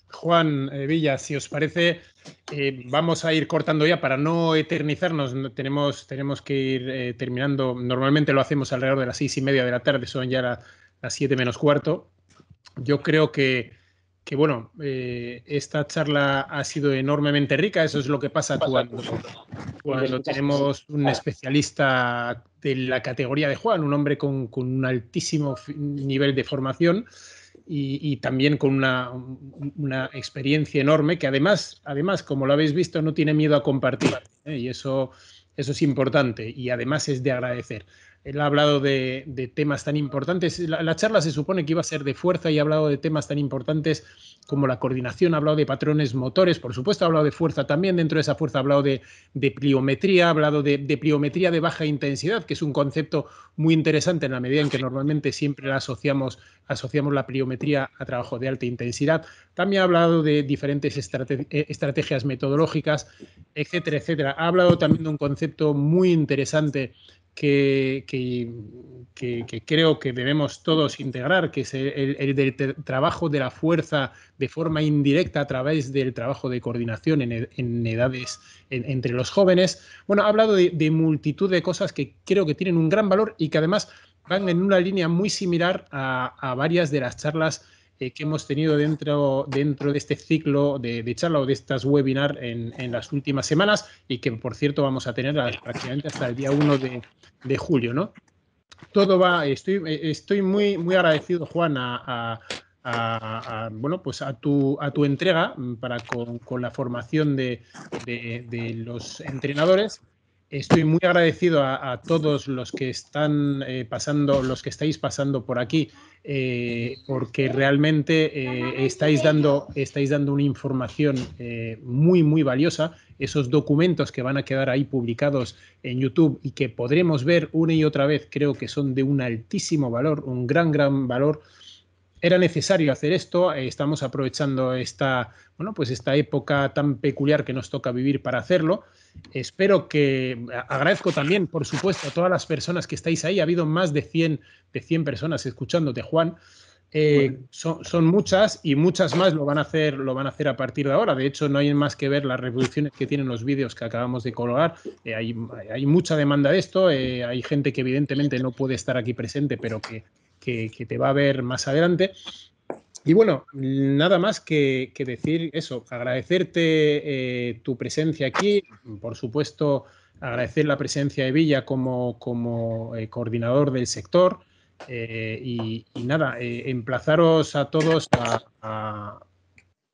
Juan, eh, Villa, si os parece, eh, vamos a ir cortando ya para no eternizarnos. Tenemos, tenemos que ir eh, terminando. Normalmente lo hacemos alrededor de las seis y media de la tarde, son ya la, las siete menos cuarto. Yo creo que, que bueno, eh, esta charla ha sido enormemente rica. Eso es lo que pasa cuando, cuando tenemos un especialista de la categoría de Juan, un hombre con, con un altísimo nivel de formación. Y, y también con una, una experiencia enorme que además, además, como lo habéis visto, no tiene miedo a compartir, ¿eh? Y eso, eso es importante y además es de agradecer. Él ha hablado de, de temas tan importantes. La, la charla se supone que iba a ser de fuerza y ha hablado de temas tan importantes como la coordinación, ha hablado de patrones motores, por supuesto ha hablado de fuerza también, dentro de esa fuerza ha hablado de, de pliometría, ha hablado de, de pliometría de baja intensidad, que es un concepto muy interesante en la medida en que normalmente siempre la asociamos, asociamos la pliometría a trabajo de alta intensidad. También ha hablado de diferentes estrate estrategias metodológicas, etcétera, etcétera. Ha hablado también de un concepto muy interesante Que, que, que, que creo que debemos todos integrar, que es el, el del trabajo de la fuerza de forma indirecta a través del trabajo de coordinación en, en edades en, entre los jóvenes. Bueno, ha hablado de, de multitud de cosas que creo que tienen un gran valor y que además van en una línea muy similar a, a varias de las charlas eh, que hemos tenido dentro, dentro de este ciclo de, de charla o de estas webinars en, en las últimas semanas y que, por cierto, vamos a tener prácticamente hasta el día uno de, de julio, ¿no? Todo va, estoy, estoy muy, muy agradecido, Juan, a, a, a, a, bueno, pues a, tu, a tu entrega para con, con la formación de, de, de los entrenadores. Estoy muy agradecido a, a todos los que están eh, pasando, los que estáis pasando por aquí, eh, porque realmente eh, estáis, dando, estáis dando una información eh, muy, muy valiosa. Esos documentos que van a quedar ahí publicados en YouTube y que podremos ver una y otra vez, creo que son de un altísimo valor, un gran, gran valor. Era necesario hacer esto, estamos aprovechando esta, bueno, pues esta época tan peculiar que nos toca vivir para hacerlo. Espero que, agradezco también, por supuesto, a todas las personas que estáis ahí. Ha habido más de cien, de cien personas escuchándote, Juan. Eh, bueno. son, son muchas y muchas más lo van a hacer, lo van a hacer a partir de ahora. De hecho, no hay más que ver las reproducciones que tienen los vídeos que acabamos de colgar. Eh, hay, hay mucha demanda de esto. Eh, hay gente que evidentemente no puede estar aquí presente, pero que Que, que te va a ver más adelante. Y bueno, nada más que, que decir eso, agradecerte eh, tu presencia aquí, por supuesto agradecer la presencia de Villa como, como eh, coordinador del sector eh, y, y nada, eh, emplazaros a todos a, a,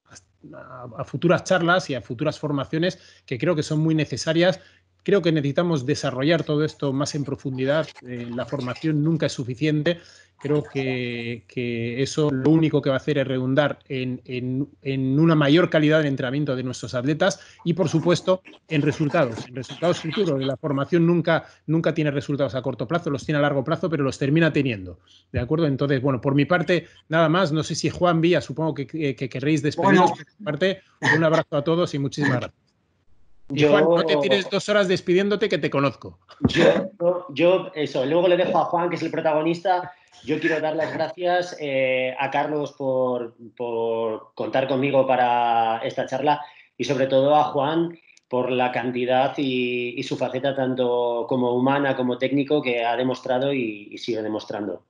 a, a futuras charlas y a futuras formaciones que creo que son muy necesarias. Creo que necesitamos desarrollar todo esto más en profundidad. Eh, la formación nunca es suficiente. Creo que, que eso lo único que va a hacer es redundar en, en, en una mayor calidad de entrenamiento de nuestros atletas y, por supuesto, en resultados, en resultados futuros. La formación nunca, nunca tiene resultados a corto plazo, los tiene a largo plazo, pero los termina teniendo. ¿De acuerdo? Entonces, bueno, por mi parte, nada más. No sé si Juan Villa, supongo que, que, que querréis despediros. Bueno. Por mi parte, un abrazo a todos y muchísimas gracias. Y yo, Juan, no te tires dos horas despidiéndote, que te conozco. Yo, yo, eso, luego le dejo a Juan, que es el protagonista. Yo quiero dar las gracias eh, a Carlos por, por contar conmigo para esta charla y sobre todo a Juan por la cantidad y, y su faceta tanto como humana como técnico que ha demostrado y, y sigue demostrando.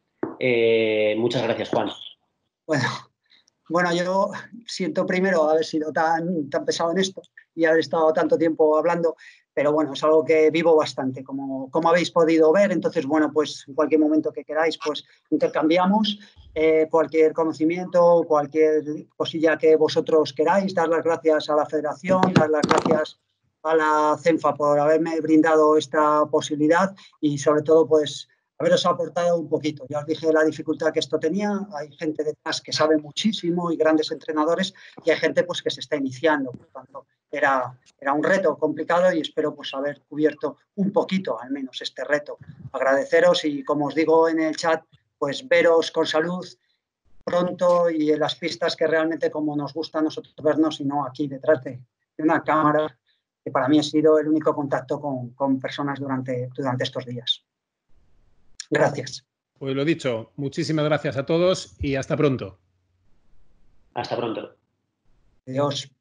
Eh, muchas gracias, Juan. Bueno, bueno, yo siento primero haber sido tan, tan pesado en esto y haber estado tanto tiempo hablando, pero bueno, es algo que vivo bastante, como, como habéis podido ver. Entonces, bueno, pues en cualquier momento que queráis, pues intercambiamos eh, cualquier conocimiento, cualquier cosilla que vosotros queráis. Dar las gracias a la Federación, dar las gracias a la CENFA por haberme brindado esta posibilidad y sobre todo, pues, haberos aportado un poquito. Ya os dije la dificultad que esto tenía. Hay gente detrás que sabe muchísimo y grandes entrenadores, y hay gente pues que se está iniciando. Por tanto, era, era un reto complicado y espero pues haber cubierto un poquito, al menos, este reto. Agradeceros y, como os digo en el chat, pues veros con salud pronto y en las pistas, que realmente como nos gusta a nosotros vernos y no aquí detrás de, de una cámara, que para mí ha sido el único contacto con, con personas durante, durante estos días. Gracias. Pues lo dicho, muchísimas gracias a todos y hasta pronto. Hasta pronto. Adiós.